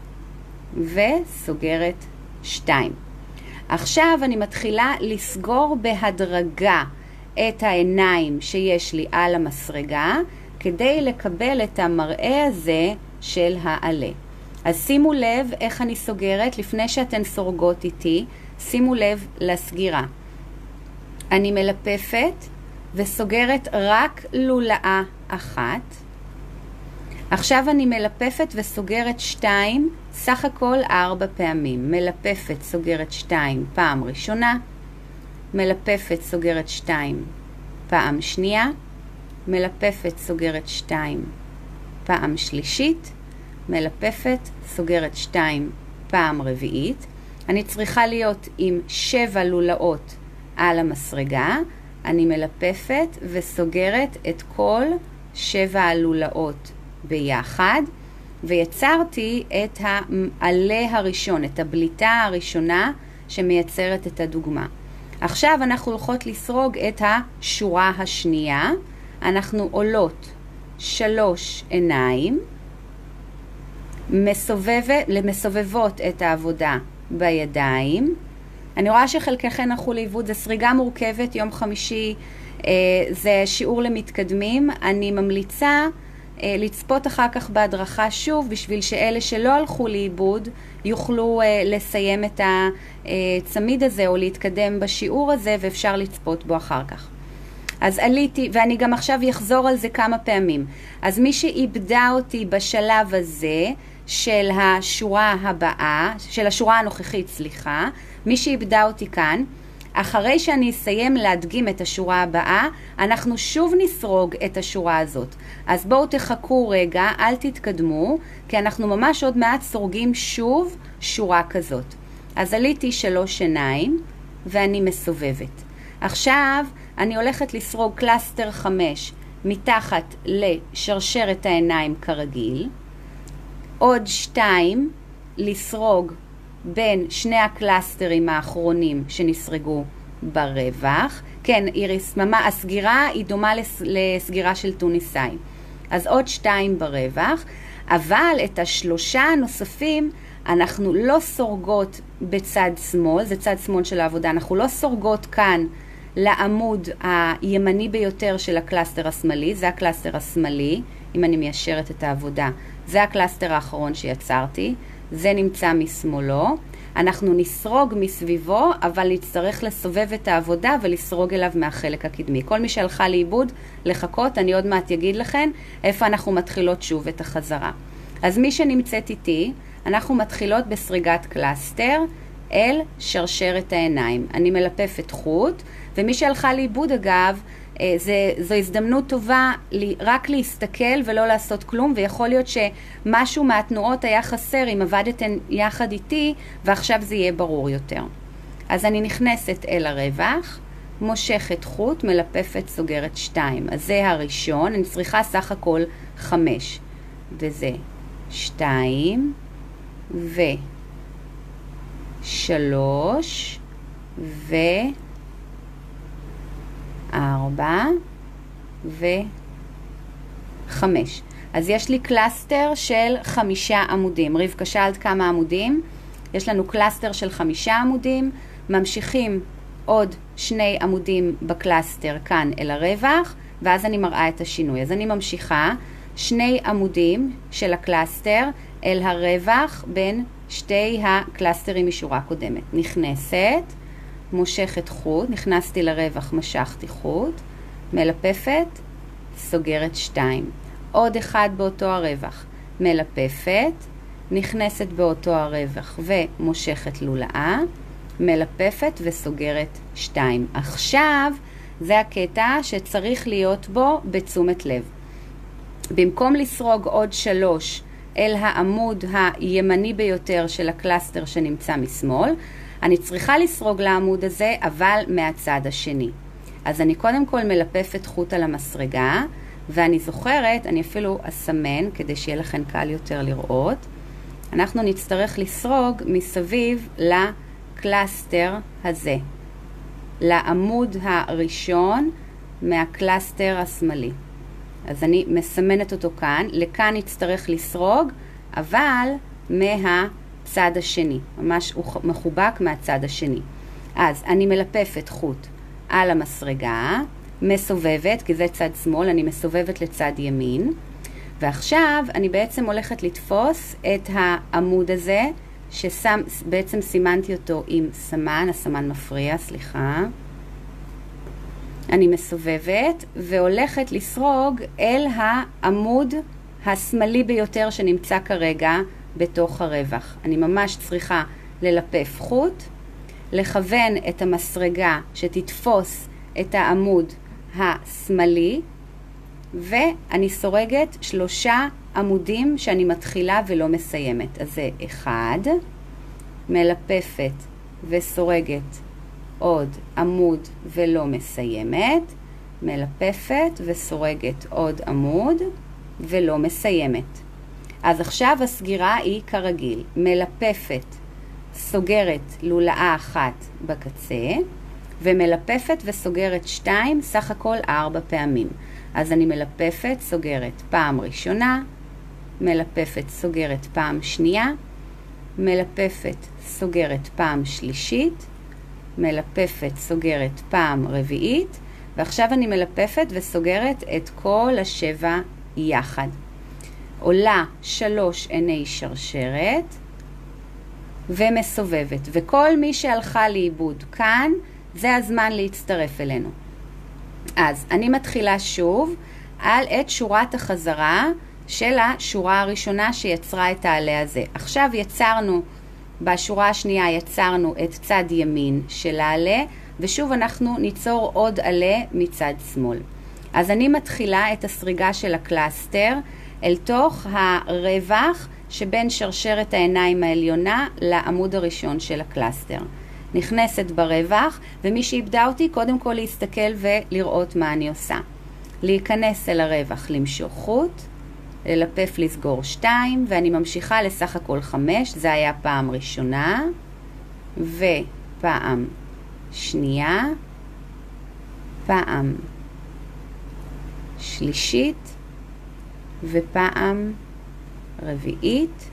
וסוגרת 2. עכשיו אני מתחילה לסגור בהדרגה את העיניים שיש לי על המסרגה, כדי לקבל את המראה הזה של העלה. אז שימו לב איך אני סוגרת, לפני שאתן סורגות איתי, שימו לב לסגירה. אני מלפפת, וסוגרת רק לולאה אחת. עכשיו אני מלפפת וסוגרת 2, סך הכל 4 פעמים. מלפפת, סוגרת 2 פעם ראשונה, מלפפת, סוגרת 2 פעם שנייה, מלפפת, סוגרת 2 פעם שלישית, מלפפת, סוגרת 2 פעם רביעית. אני צריכה להיות עם 7 לולאות על המסרגה. אני מלפפת וסוגרת את כל 7 הלולאות ביחד, ויצרתי את העלה הראשון, את הבליטה הראשונה שמייצרת את הדוגמה. עכשיו אנחנו הולכות לסרוג את השורה השנייה. אנחנו עולות 3 עיניים, מסובבות את העבודה בידיים. אני רואה שחלקכן הלכו לאיבוד, זה סריגה מורכבת, יום חמישי זה שיעור למתקדמים. אני ממליצה לצפות אחר כך בהדרכה שוב, בשביל שאלה שלא הלכו לאיבוד יוכלו לסיים את הצמיד הזה או להתקדם בשיעור הזה, ואפשר לצפות בו אחר כך. אז עליתי, ואני גם עכשיו יחזור על זה כמה פעמים. אז מי שאיבדה אותי בשלב הזה של השורה הבאה, של השורה הנוכחית, סליחה, מי שאיבדה אותי כאן, אחרי שאני אסיים להדגים את השורה הבאה, אנחנו שוב נסרוג את השורה הזאת. אז בואו תחכו רגע, אל תתקדמו, כי אנחנו ממש עוד מעט סורגים שוב שורה כזאת. אז עליתי 3 עיניים, ואני מסובבת. עכשיו אני הולכת לסרוג קלאסטר 5 מתחת לשרשרת העיניים כרגיל. עוד 2 לסרוג בין שני הקלאסטרים האחרונים שנסרגו ברווח. כן, איריס, הסגירה היא דומה לסגירה של טוניסאי. אז עוד 2 ברווח, אבל את 3 הנוספים אנחנו לא סורגות בצד שמאל, זה צד שמאל של העבודה, אנחנו לא סורגות כאן לעמוד הימני ביותר של הקלאסטר השמאלי, זה הקלאסטר השמאלי, אם אני מיישרת את העבודה, זה הקלאסטר האחרון שיצרתי, זה נמצא משמאלו, אנחנו נסרוג מסביבו, אבל נצטרך לסובב את העבודה ולסרוג אליו מהחלק הקדמי. כל מי שהלכה לאיבוד, לחכות, אני עוד מעט אגיד לכם איפה אנחנו מתחילות שוב את החזרה. אז מי שנמצאת איתי, אנחנו מתחילות בסריגת קלאסטר אל שרשרת העיניים. אני מלפפת חוט, ומי שהלכה לאיבוד אגב, זו הזדמנות טובה רק להסתכל ולא לעשות כלום, ויכול להיות שמשהו מהתנועות היה חסר אם עבדתן יחד איתי, ועכשיו זה יהיה ברור יותר. אז אני נכנסת אל הרווח, מושכת חוט, מלפפת, סוגרת 2. אז זה הראשון, אני צריכה סך הכל 5. וזה 2 ו3 ו4 ו5. אז יש לי קלאסטר של 5 עמודים. רבקה, שאלת כמה עמודים? יש לנו קלאסטר של 5 עמודים. ממשיכים עוד 2 עמודים בקלאסטר כאן אל הרווח, ואז אני מראה את השינוי. אז אני ממשיכה 2 עמודים של הקלאסטר אל הרווח בין שתי הקלאסטרים משורה קודמת. נכנסת, מושכת חוט, נכנסתי לרווח, משכתי חוט, מלפפת, סוגרת 2. עוד 1 באותו הרווח, מלפפת, נכנסת באותו הרווח ומושכת לולאה, מלפפת וסוגרת 2. עכשיו זה הקטע שצריך להיות בו בתשומת לב. במקום לסרוג עוד 3 אל העמוד הימני ביותר של הקלאסטר שנמצא משמאל, אני צריכה לסרוג לעמוד הזה, אבל מהצד השני. אז אני קודם כל מלפפת חוט על המסרגה, ואני זוכרת, אני אפילו אסמן כדי שיהיה לכם קל יותר לראות, אנחנו נצטרך לסרוג מסביב לקלאסטר הזה, לעמוד הראשון מהקלאסטר השמאלי. אז אני מסמנת אותו כאן, לכאן נצטרך לסרוג, אבל מהצד השני, ממש הוא מחובק מהצד השני. אז אני מלפפת חוט על המסרגה, מסובבת, כי זה צד שמאל, אני מסובבת לצד ימין, ועכשיו אני בעצם הולכת לתפוס את העמוד הזה, שבעצם סימנתי אותו עם סמן, הסמן מפריע, סליחה. אני מסובבת והולכת לסרוג אל העמוד השמאלי ביותר שנמצא כרגע בתוך הרווח. אני ממש צריכה ללפף חוט, לכוון את המסרגה שתתפוס את העמוד השמאלי, ואני סורגת 3 עמודים שאני מתחילה ולא מסיימת. אז זה 1, מלפפת וסורגת עוד עמוד ולא מסיימת, מלפפת וסורגת עוד עמוד ולא מסיימת. אז עכשיו הסגירה היא כרגיל, מלפפת, סוגרת לולאה 1 בקצה, ומלפפת וסוגרת 2, סך הכל 4 פעמים. אז אני מלפפת, סוגרת פעם ראשונה, מלפפת, סוגרת פעם שנייה, מלפפת, סוגרת פעם שלישית, מלפפת, סוגרת פעם רביעית, ועכשיו אני מלפפת וסוגרת את כל 7 יחד. עולה 3 עיני שרשרת ומסובבת, וכל מי שהלכה לאיבוד כאן, זה הזמן להצטרף אלינו. אז אני מתחילה שוב את שורת החזרה של השורה הראשונה שיצרה את העלה הזה. עכשיו יצרנו, בשורה השנייה יצרנו את צד ימין של העלה, ושוב אנחנו ניצור עוד עלה מצד שמאל. אז אני מתחילה את הסריגה של הקלאסטר אל תוך הרווח שבין שרשרת העיניים העליונה לעמוד הראשון של הקלאסטר. נכנסת ברווח, ומי שאיבדה אותי קודם כל להסתכל ולראות מה אני עושה. להיכנס אל הרווח, למשוך חוט, ללפף, לסגור 2, ואני ממשיכה לסך הכל 5, זה היה פעם ראשונה, ופעם שנייה, פעם שלישית, ופעם רביעית,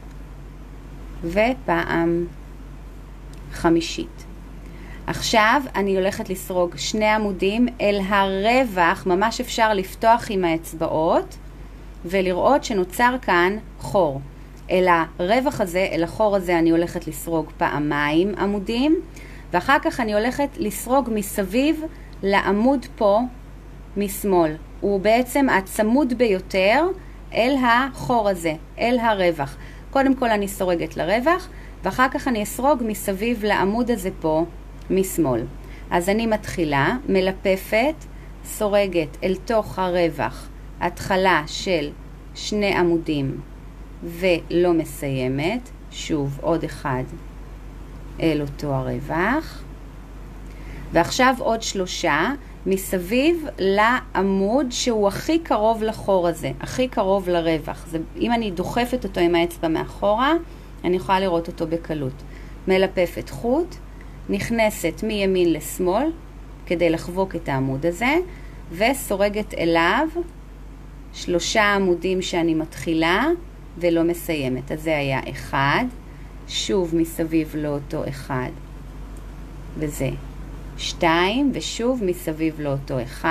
ופעם חמישית. עכשיו אני הולכת לסרוג 2 עמודים אל הרווח, ממש אפשר לפתוח עם האצבעות ולראות שנוצר כאן חור. אל הרווח הזה, אל החור הזה אני הולכת לסרוג פעמיים עמודים, ואחר כך אני הולכת לסרוג מסביב לעמוד פה משמאל. הוא בעצם הצמוד ביותר אל החור הזה, אל הרווח. קודם כל אני סורגת לרווח, ואחר כך אני אסרוג מסביב לעמוד הזה פה משמאל. אז אני מתחילה, מלפפת, סורגת אל תוך הרווח, התחלה של 2 עמודים ולא מסיימת, שוב עוד 1 אל אותו הרווח, ועכשיו עוד 3 מסביב לעמוד שהוא הכי קרוב לחור הזה, הכי קרוב לרווח. זה, אם אני דוחפת אותו עם האצבע מאחורה, אני יכולה לראות אותו בקלות. מלפפת חוט, נכנסת מימין לשמאל כדי לחבוק את העמוד הזה, וסורגת אליו 3 עמודים שאני מתחילה ולא מסיימת. אז זה היה 1, שוב מסביב לאותו 1, וזה 2, ושוב מסביב לאותו 1,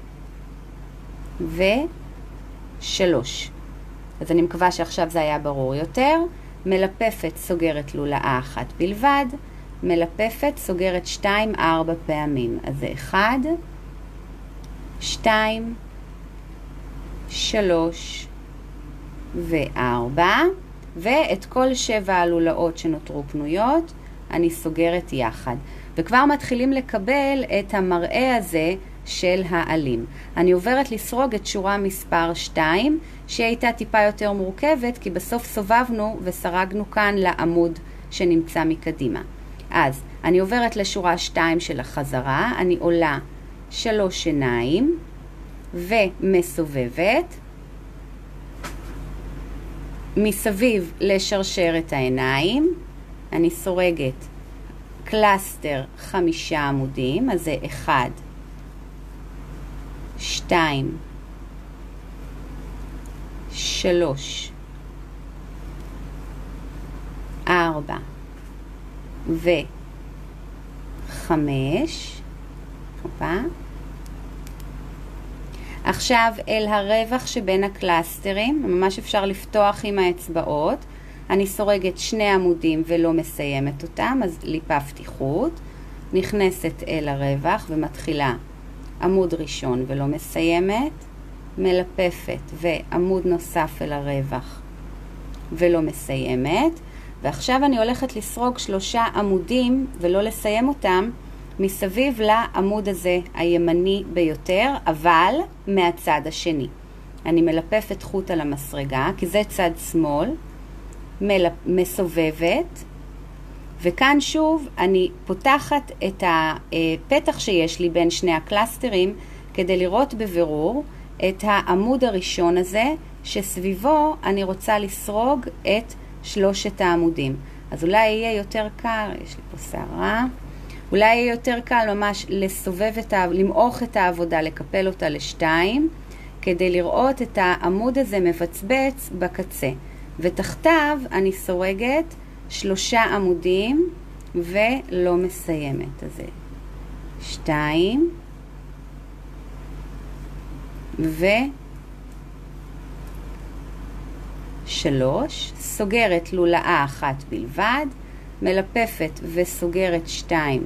ו3. אז אני מקווה שעכשיו זה היה ברור יותר. מלפפת סוגרת לולאה 1 בלבד, מלפפת סוגרת 2 4 פעמים. אז זה 1, 2, 3 ו4, ואת כל 7 הלולאות שנותרו פנויות אני סוגרת יחד. וכבר מתחילים לקבל את המראה הזה של העלים. אני עוברת לסרוג את שורה מספר 2, שהייתה טיפה יותר מורכבת, כי בסוף סובבנו וסרגנו כאן לעמוד שנמצא מקדימה. אז אני עוברת לשורה 2 של החזרה, אני עולה 3 עיניים ומסובבת מסביב לשרשרת העיניים. אני סורגת קלאסטר 5 עמודים, אז זה 1, 2, 3, 4 ו5. עכשיו אל הרווח שבין הקלאסטרים, ממש אפשר לפתוח עם האצבעות, אני סורגת 2 עמודים ולא מסיימת אותם, אז ליפפתי חוט, נכנסת אל הרווח ומתחילה עמוד ראשון ולא מסיימת, מלפפת ועמוד נוסף אל הרווח ולא מסיימת, ועכשיו אני הולכת לסרוג 3 עמודים ולא לסיים אותם מסביב לעמוד הזה הימני ביותר, אבל מהצד השני. אני מלפפת חוט על המסרגה, כי זה צד שמאל, מסובבת, וכאן שוב אני פותחת את הפתח שיש לי בין שני הקלאסטרים, כדי לראות בבירור את העמוד הראשון הזה, שסביבו אני רוצה לסרוג את 3 העמודים. אז אולי יהיה יותר קל, יש לי פה שערה, אולי יהיה יותר קל ממש לסובב למעוך את העבודה, לקפל אותה ל2, כדי לראות את העמוד הזה מבצבץ בקצה. ותחתיו אני סורגת 3 עמודים ולא מסיימת. אז זה 2 ו3, סוגרת לולאה 1 בלבד, מלפפת וסוגרת 2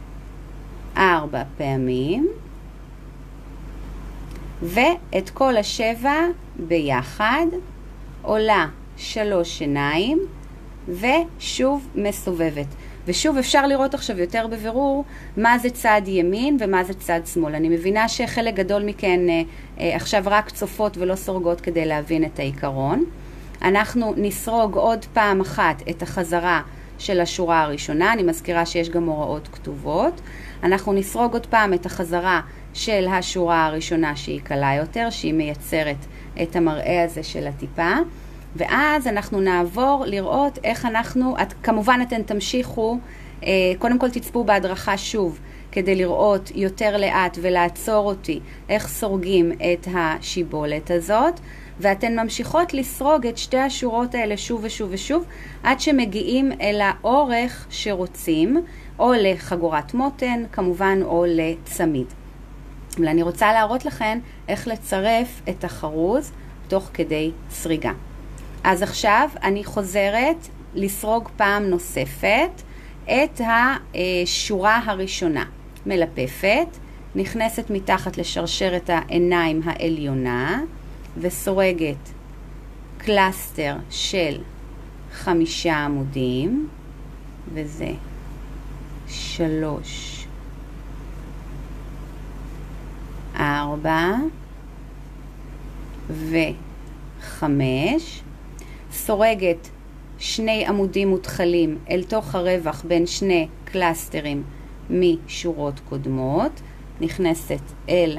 4 פעמים, ואת כל 7 ביחד עולה 3 עיניים ושוב מסובבת. ושוב אפשר לראות עכשיו יותר בבירור מה זה צד ימין ומה זה צד שמאל. אני מבינה שחלק גדול מכן עכשיו רק צופות ולא סורגות כדי להבין את העיקרון. אנחנו נסרוג עוד פעם אחת את החזרה של השורה הראשונה, אני מזכירה שיש גם הוראות כתובות. אנחנו נסרוג עוד פעם את החזרה של השורה הראשונה שהיא קלה יותר, שהיא מייצרת את המראה הזה של הטיפה, ואז אנחנו נעבור לראות איך אנחנו, כמובן אתן תמשיכו, קודם כל תצפו בהדרכה שוב, כדי לראות יותר לאט ולעצור אותי איך סורגים את השיבולת הזאת, ואתן ממשיכות לסרוג את 2 השורות האלה שוב ושוב ושוב, עד שמגיעים אל האורך שרוצים, או לחגורת מותן, כמובן, או לצמיד. אבל אני רוצה להראות לכם איך לצרף את החרוז תוך כדי סריגה. אז עכשיו אני חוזרת לסרוג פעם נוספת את השורה הראשונה. מלפפת, נכנסת מתחת לשרשרת העיניים העליונה, וסורגת קלאסטר של 5 עמודים, וזה 3, 4 ו5, סורגת 2 עמודים מותחלים אל תוך הרווח בין 2 קלאסטרים משורות קודמות, נכנסת אל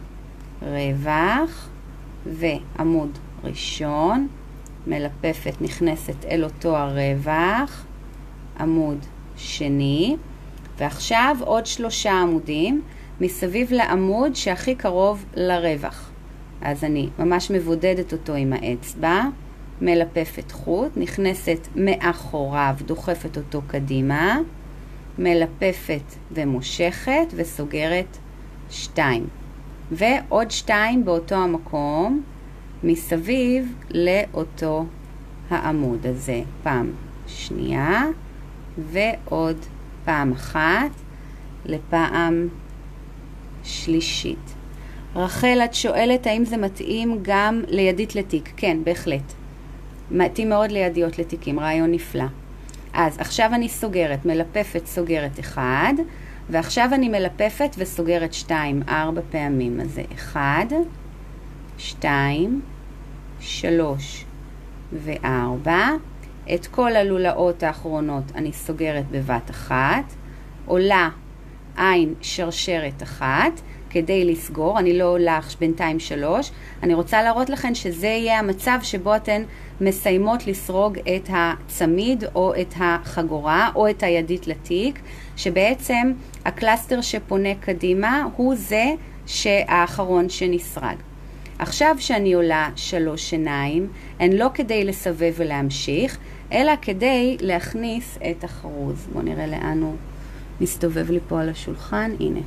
הרווח ועמוד ראשון, מלפפת נכנסת אל אותו הרווח, עמוד שני, ועכשיו עוד 3 עמודים מסביב לעמוד שהכי קרוב לרווח. אז אני ממש מבודדת אותו עם האצבע, מלפפת חוט, נכנסת מאחוריו, דוחפת אותו קדימה, מלפפת ומושכת וסוגרת 2. ועוד 2 באותו המקום, מסביב לאותו העמוד הזה. פעם שנייה, ועוד פעם אחת, לפעם שלישית. רחל, את שואלת האם זה מתאים גם לידית לתיק? כן, בהחלט. מתאים מאוד לידיות לתיקים, רעיון נפלא. אז עכשיו אני סוגרת, מלפפת סוגרת 1, ועכשיו אני מלפפת וסוגרת 2, 4 פעמים. אז זה 1, 2, 3 ו4. את כל הלולאות האחרונות אני סוגרת בבת אחת, עולה עין שרשרת 1 כדי לסגור, אני לא עולה בינתיים 3. אני רוצה להראות לכם שזה יהיה המצב שבו אתן מסיימות לסרוג את הצמיד או את החגורה או את הידית לתיק, שבעצם הקלאסטר שפונה קדימה הוא זה שהאחרון שנסרג. עכשיו שאני עולה 3 עיניים, הן לא כדי לסבב ולהמשיך, אלא כדי להכניס את החרוז. בואו נראה לאן הוא מסתובב לי פה על השולחן. הנה.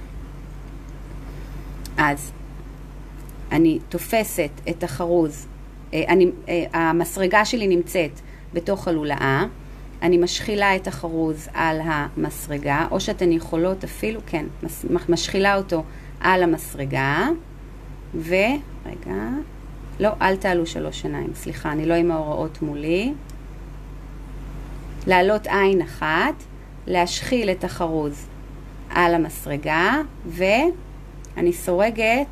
אז אני תופסת את החרוז, המסרגה שלי נמצאת בתוך הלולאה, אני משחילה את החרוז על המסרגה, או שאתן יכולות אפילו, כן, משחילה אותו על המסרגה, רגע, לא, אל תעלו 3 עיניים, סליחה, אני לא עם ההוראות מולי. להעלות עין אחת, להשחיל את החרוז על המסרגה, ואני סורגת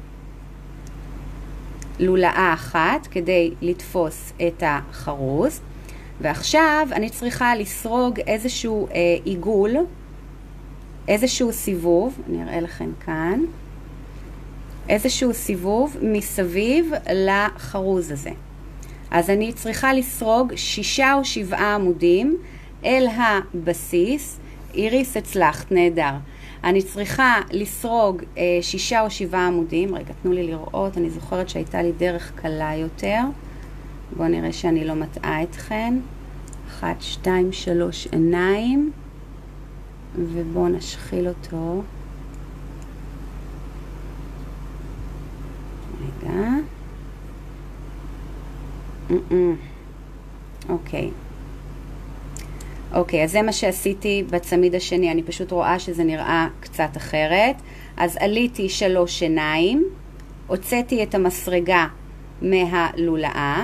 לולאה אחת כדי לתפוס את החרוז. ועכשיו אני צריכה לסרוג איזשהו עיגול, איזשהו סיבוב, אני אראה לכם כאן, איזשהו סיבוב מסביב לחרוז הזה. אז אני צריכה לסרוג 6 או 7 עמודים אל הבסיס. איריס, הצלחת, נהדר. אני צריכה לסרוג 6 או 7 עמודים. רגע, תנו לי לראות, אני זוכרת שהייתה לי דרך קלה יותר. בואו נראה שאני לא מטעה אתכן. 1, 2, 3 עיניים. ובואו נשחיל אותו. רגע. אוקיי, אז זה מה שעשיתי בצמיד השני. אני פשוט רואה שזה נראה קצת אחרת. אז עליתי 3 עיניים, הוצאתי את המסרגה מהלולאה,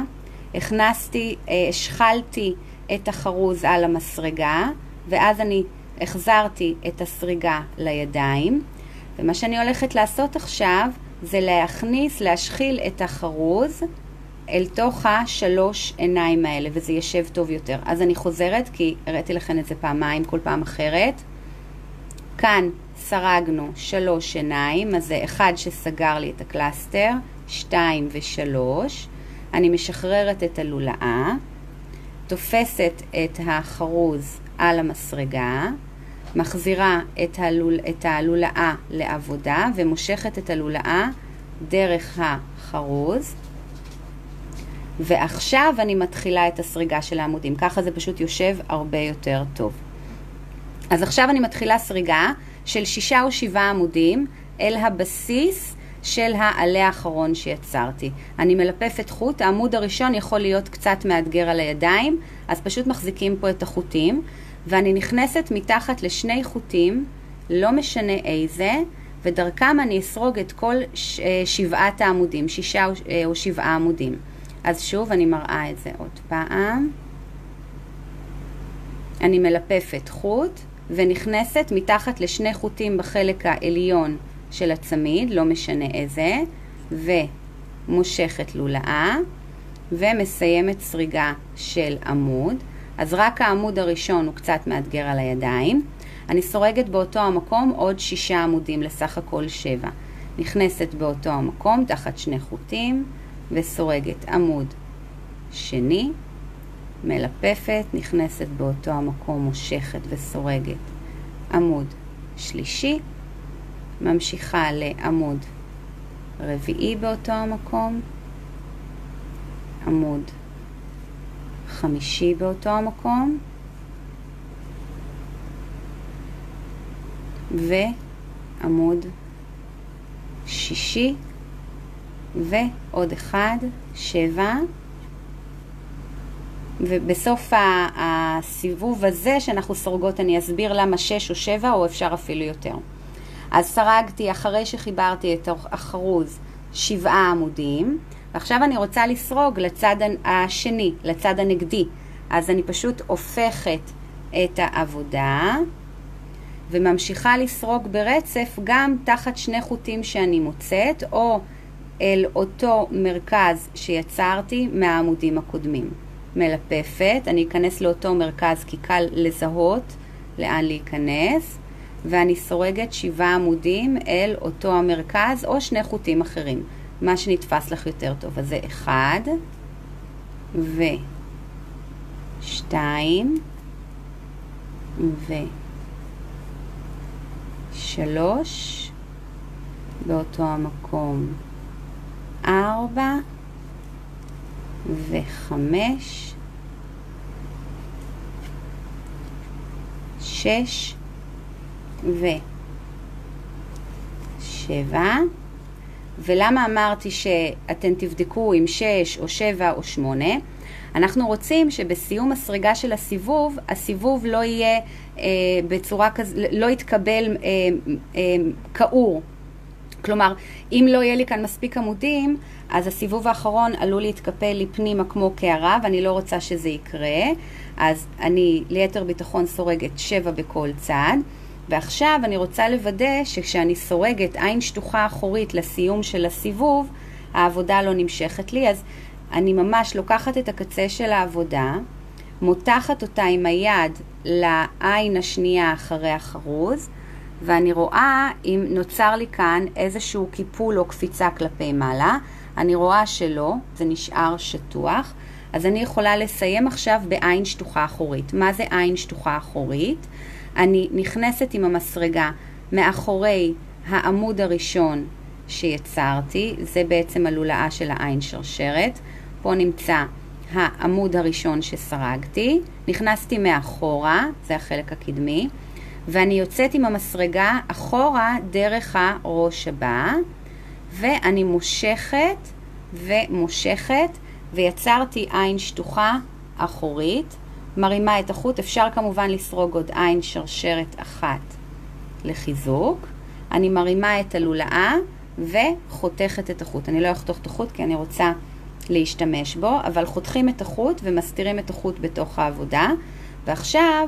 השחלתי את החרוז על המסרגה, ואז אני החזרתי את הסריגה לידיים. ומה שאני הולכת לעשות עכשיו זה להשחיל את החרוז אל תוך 3 עיניים האלה, וזה ישב טוב יותר. אז אני חוזרת, כי הראיתי לכם את זה פעמיים, כל פעם אחרת. כאן סרגנו 3 עיניים, אז זה 1 שסגר לי את הקלאסטר, 2 ו3. אני משחררת את הלולאה, תופסת את החרוז על המסרגה, מחזירה את הלולאה לעבודה, ומושכת את הלולאה דרך החרוז. ועכשיו אני מתחילה את הסריגה של העמודים. ככה זה פשוט יושב הרבה יותר טוב. אז עכשיו אני מתחילה סריגה של 6 או 7 עמודים אל הבסיס של העלה האחרון שיצרתי. אני מלפפת חוט, העמוד הראשון יכול להיות קצת מאתגר על הידיים, אז פשוט מחזיקים פה את החוטים, ואני נכנסת מתחת לשני חוטים, לא משנה איזה, ודרכם אני אסרוג את כל 7 העמודים, 6 או 7 עמודים. אז שוב אני מראה את זה עוד פעם. אני מלפפת חוט ונכנסת מתחת לשני חוטים בחלק העליון של הצמיד, לא משנה איזה, ומושכת לולאה ומסיימת סריגה של עמוד. אז רק העמוד הראשון הוא קצת מאתגר על הידיים. אני סורגת באותו המקום עוד 6 עמודים, לסך הכל 7. נכנסת באותו המקום תחת שני חוטים וסורגת עמוד שני, מלפפת, נכנסת באותו המקום, מושכת וסורגת עמוד שלישי, ממשיכה לעמוד רביעי באותו המקום, עמוד חמישי באותו המקום, ועמוד שישי, ועוד 1, 7, ובסוף הסיבוב הזה שאנחנו סורגות אני אסביר למה 6 או 7 או אפשר אפילו יותר. אז סרגתי אחרי שחיברתי את החרוז 7 עמודים, ועכשיו אני רוצה לסרוג לצד השני, לצד הנגדי. אז אני פשוט הופכת את העבודה וממשיכה לסרוג ברצף גם תחת שני חוטים שאני מוצאת, או אל אותו מרכז שיצרתי מהעמודים הקודמים. מלפפת, אני אכנס לאותו מרכז כי קל לזהות לאן להיכנס, ואני סורגת 7 עמודים אל אותו המרכז או שני חוטים אחרים, מה שנתפס לך יותר טוב. אז זה 1 ו2 ו3 באותו המקום 4 ו5 6 ו7, ולמה אמרתי שאתם תבדקו עם 6 או 7 או 8? אנחנו רוצים שבסיום הסריגה של הסיבוב, הסיבוב לא יהיה בצורה כזו, לא יתקבל כאור. כלומר, אם לא יהיה לי כאן מספיק עמודים, אז הסיבוב האחרון עלול להתקפל לי פנימה כמו קערה, ואני לא רוצה שזה יקרה. אז אני ליתר ביטחון סורגת 7 בכל צד. ועכשיו אני רוצה לוודא שכשאני סורגת עין שטוחה אחורית לסיום של הסיבוב, העבודה לא נמשכת לי. אז אני ממש לוקחת את הקצה של העבודה, מותחת אותה עם היד לעין השנייה אחרי החרוז, ואני רואה אם נוצר לי כאן איזשהו קיפול או קפיצה כלפי מעלה. אני רואה שלא, זה נשאר שטוח. אז אני יכולה לסיים עכשיו בעין שטוחה אחורית. מה זה עין שטוחה אחורית? אני נכנסת עם המסרגה מאחורי העמוד הראשון שיצרתי, זה בעצם הלולאה של העין שרשרת. פה נמצא העמוד הראשון שסרגתי, נכנסתי מאחורה, זה החלק הקדמי, ואני יוצאת עם המסרגה אחורה דרך הראש הבא, ואני מושכת ומושכת, ויצרתי עין שטוחה אחורית, מרימה את החוט. אפשר כמובן לסרוג עוד עין שרשרת אחת לחיזוק. אני מרימה את הלולאה וחותכת את החוט. אני לא אחתוך את החוט כי אני רוצה להשתמש בו, אבל חותכים את החוט ומסתירים את החוט בתוך העבודה. ועכשיו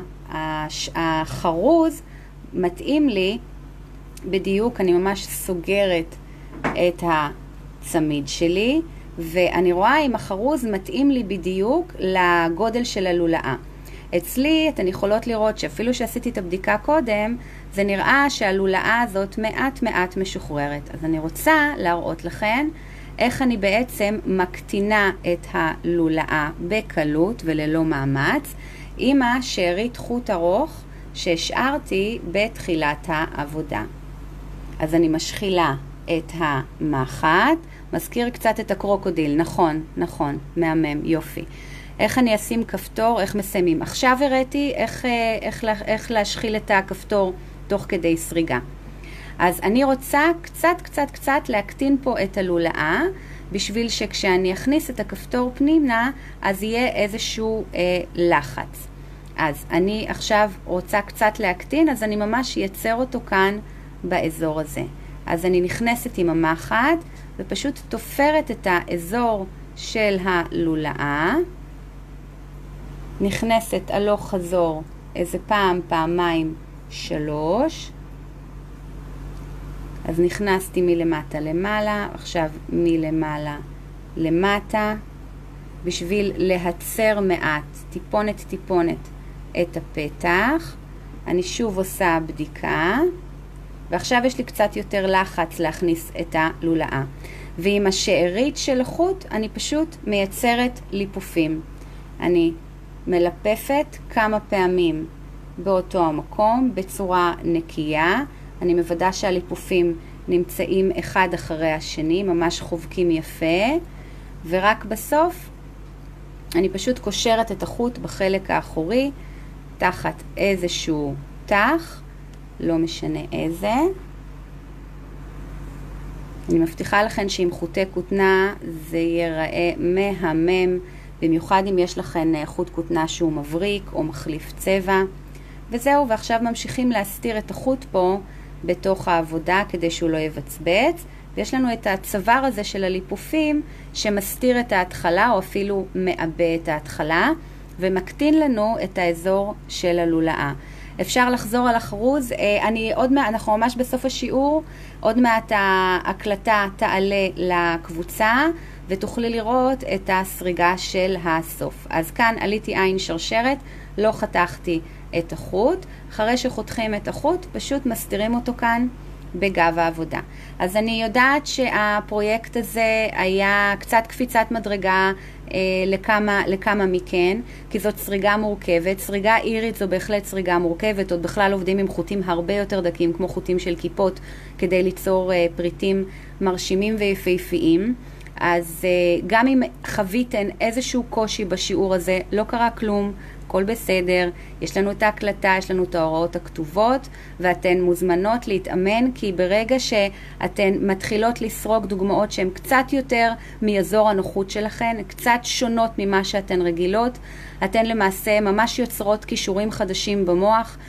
החרוז מתאים לי בדיוק, אני ממש סוגרת את הצמיד שלי, ואני רואה אם החרוז מתאים לי בדיוק לגודל של הלולאה. אצלי אתן יכולות לראות שאפילו שעשיתי את הבדיקה קודם, זה נראה שהלולאה הזאת מעט משוחררת. אז אני רוצה להראות לכם איך אני בעצם מקטינה את הלולאה בקלות וללא מאמץ עם השארית חוט ארוך שהשארתי בתחילת העבודה. אז אני משחילה את המחט, מזכיר קצת את הקרוקודיל, נכון, מהמם, יופי. איך אני אשים כפתור, איך מסיימים. עכשיו הראיתי איך להשחיל את הכפתור תוך כדי סריגה. אז אני רוצה קצת להקטין פה את הלולאה, בשביל שכשאני אכניס את הכפתור פנימה, אז יהיה איזשהו לחץ. אז אני עכשיו רוצה קצת להקטין, אז אני ממש ייצר אותו כאן באזור הזה. אז אני נכנסת עם המחט, ופשוט תופרת את האזור של הלולאה, נכנסת הלוך חזור איזה פעם, פעמיים, 3. אז נכנסתי מלמטה למעלה, עכשיו מלמעלה למטה, בשביל להצר מעט, טיפונת את הפתח. אני שוב עושה בדיקה, ועכשיו יש לי קצת יותר לחץ להכניס את הלולאה. ועם השארית של החוט אני פשוט מייצרת ליפופים. אני מלפפת כמה פעמים באותו המקום בצורה נקייה. אני מוודא שהליפופים נמצאים אחד אחרי השני, ממש חובקים יפה. ורק בסוף אני פשוט קושרת את החוט בחלק האחורי תחת איזשהו תח, לא משנה איזה. אני מבטיחה לכם שעם חוטי כותנה זה ייראה מהמם, במיוחד אם יש לכם חוט כותנה שהוא מבריק או מחליף צבע. וזהו, ועכשיו ממשיכים להסתיר את החוט פה בתוך העבודה כדי שהוא לא יבצבץ. ויש לנו את הצוואר הזה של הליפופים שמסתיר את ההתחלה או אפילו מעבה את ההתחלה ומקטין לנו את האזור של הלולאה. אפשר לחזור על החרוז, אנחנו ממש בסוף השיעור, עוד מעט ההקלטה תעלה לקבוצה ותוכלי לראות את הסריגה של הסוף. אז כאן עליתי עין שרשרת, לא חתכתי את החוט. אחרי שחותכים את החוט פשוט מסתירים אותו כאן בגב העבודה. אז אני יודעת שהפרויקט הזה היה קצת קפיצת מדרגה לכמה מכן, כי זאת סריגה מורכבת. סריגה אירית זו בהחלט סריגה מורכבת, עוד בכלל עובדים עם חוטים הרבה יותר דקים, כמו חוטים של כיפות, כדי ליצור פריטים מרשימים ויפהפיים. אז גם אם חוויתן איזשהו קושי בשיעור הזה, לא קרה כלום, הכל בסדר, יש לנו את ההקלטה, יש לנו את ההוראות הכתובות, ואתן מוזמנות להתאמן, כי ברגע שאתן מתחילות לסרוג דוגמאות שהן קצת יותר מאזור הנוחות שלכן, קצת שונות ממה שאתן רגילות, אתן למעשה ממש יוצרות קישורים חדשים במוח,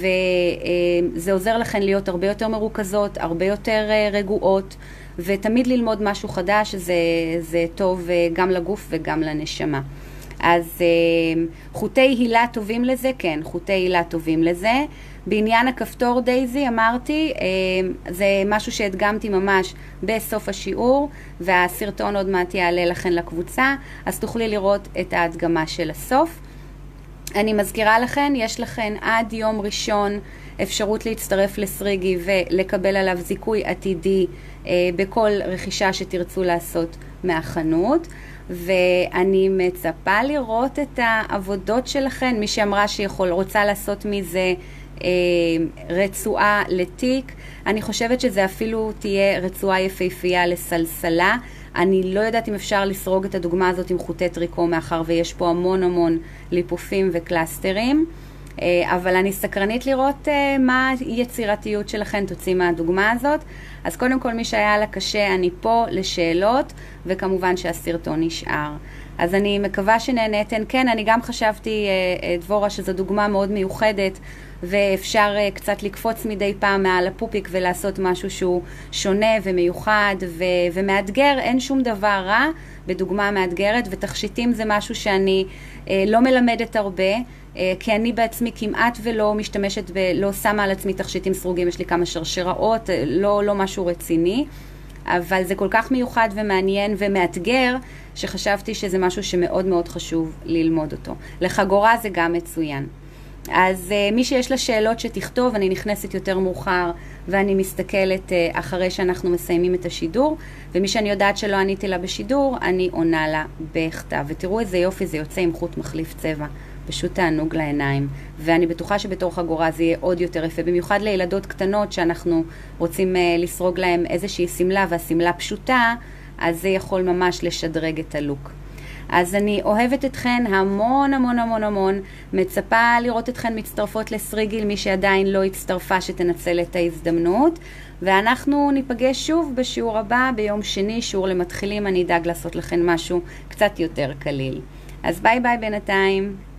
וזה עוזר לכן להיות הרבה יותר מרוכזות, הרבה יותר רגועות, ותמיד ללמוד משהו חדש, זה טוב גם לגוף וגם לנשמה. אז חוטי הילה טובים לזה? כן, חוטי הילה טובים לזה. בעניין הכפתור דייזי אמרתי, זה משהו שהדגמתי ממש בסוף השיעור, והסרטון עוד מעט יעלה לכן לקבוצה, אז תוכלי לראות את ההדגמה של הסוף. אני מזכירה לכן, יש לכן עד יום ראשון אפשרות להצטרף לסריגי ולקבל עליו זיכוי עתידי בכל רכישה שתרצו לעשות מהחנות, ואני מצפה לראות את העבודות שלכן. מי שאמרה רוצה לעשות מזה רצועה לתיק, אני חושבת שזה אפילו תהיה רצועה יפהפייה לסלסלה. אני לא יודעת אם אפשר לסרוג את הדוגמה הזאת עם חוטי טריקו, מאחר ויש פה המון ליפופים וקלאסטרים, אבל אני סקרנית לראות מה היצירתיות שלכן תוציא מהדוגמה הזאת. אז קודם כל, מי שהיה לה קשה, אני פה לשאלות, וכמובן שהסרטון נשאר. אז אני מקווה שנהנתן. כן, אני גם חשבתי, דבורה, שזו דוגמה מאוד מיוחדת, ואפשר קצת לקפוץ מדי פעם מעל הפופיק ולעשות משהו שהוא שונה ומיוחד ומאתגר. אין שום דבר רע בדוגמה מאתגרת, ותכשיטים זה משהו שאני לא מלמדת הרבה, כי אני בעצמי כמעט ולא משתמשת ולא שמה על עצמי תכשיטים סרוגים. יש לי כמה שרשראות, לא משהו רציני, אבל זה כל כך מיוחד ומעניין ומאתגר, שחשבתי שזה משהו שמאוד מאוד חשוב ללמוד אותו. לחגורה זה גם מצוין. אז מי שיש לה שאלות שתכתוב, אני נכנסת יותר מאוחר ואני מסתכלת אחרי שאנחנו מסיימים את השידור, ומי שאני יודעת שלא עניתי לה בשידור, אני עונה לה בכתב. ותראו איזה יופי, זה יוצא עם חוט מחליף צבע, פשוט תענוג לעיניים, ואני בטוחה שבתור חגורה זה יהיה עוד יותר יפה, במיוחד לילדות קטנות שאנחנו רוצים לסרוג להם איזושהי סמלה, והסמלה פשוטה, אז זה יכול ממש לשדרג את הלוק. אז אני אוהבת אתכן המון, מצפה לראות אתכן מצטרפות לסריגי. מי שעדיין לא הצטרפה, שתנצל את ההזדמנות, ואנחנו ניפגש שוב בשיעור הבא ביום שני, שיעור למתחילים. אני אדאג לעשות לכן משהו קצת יותר קליל. אז ביי ביי בינתיים.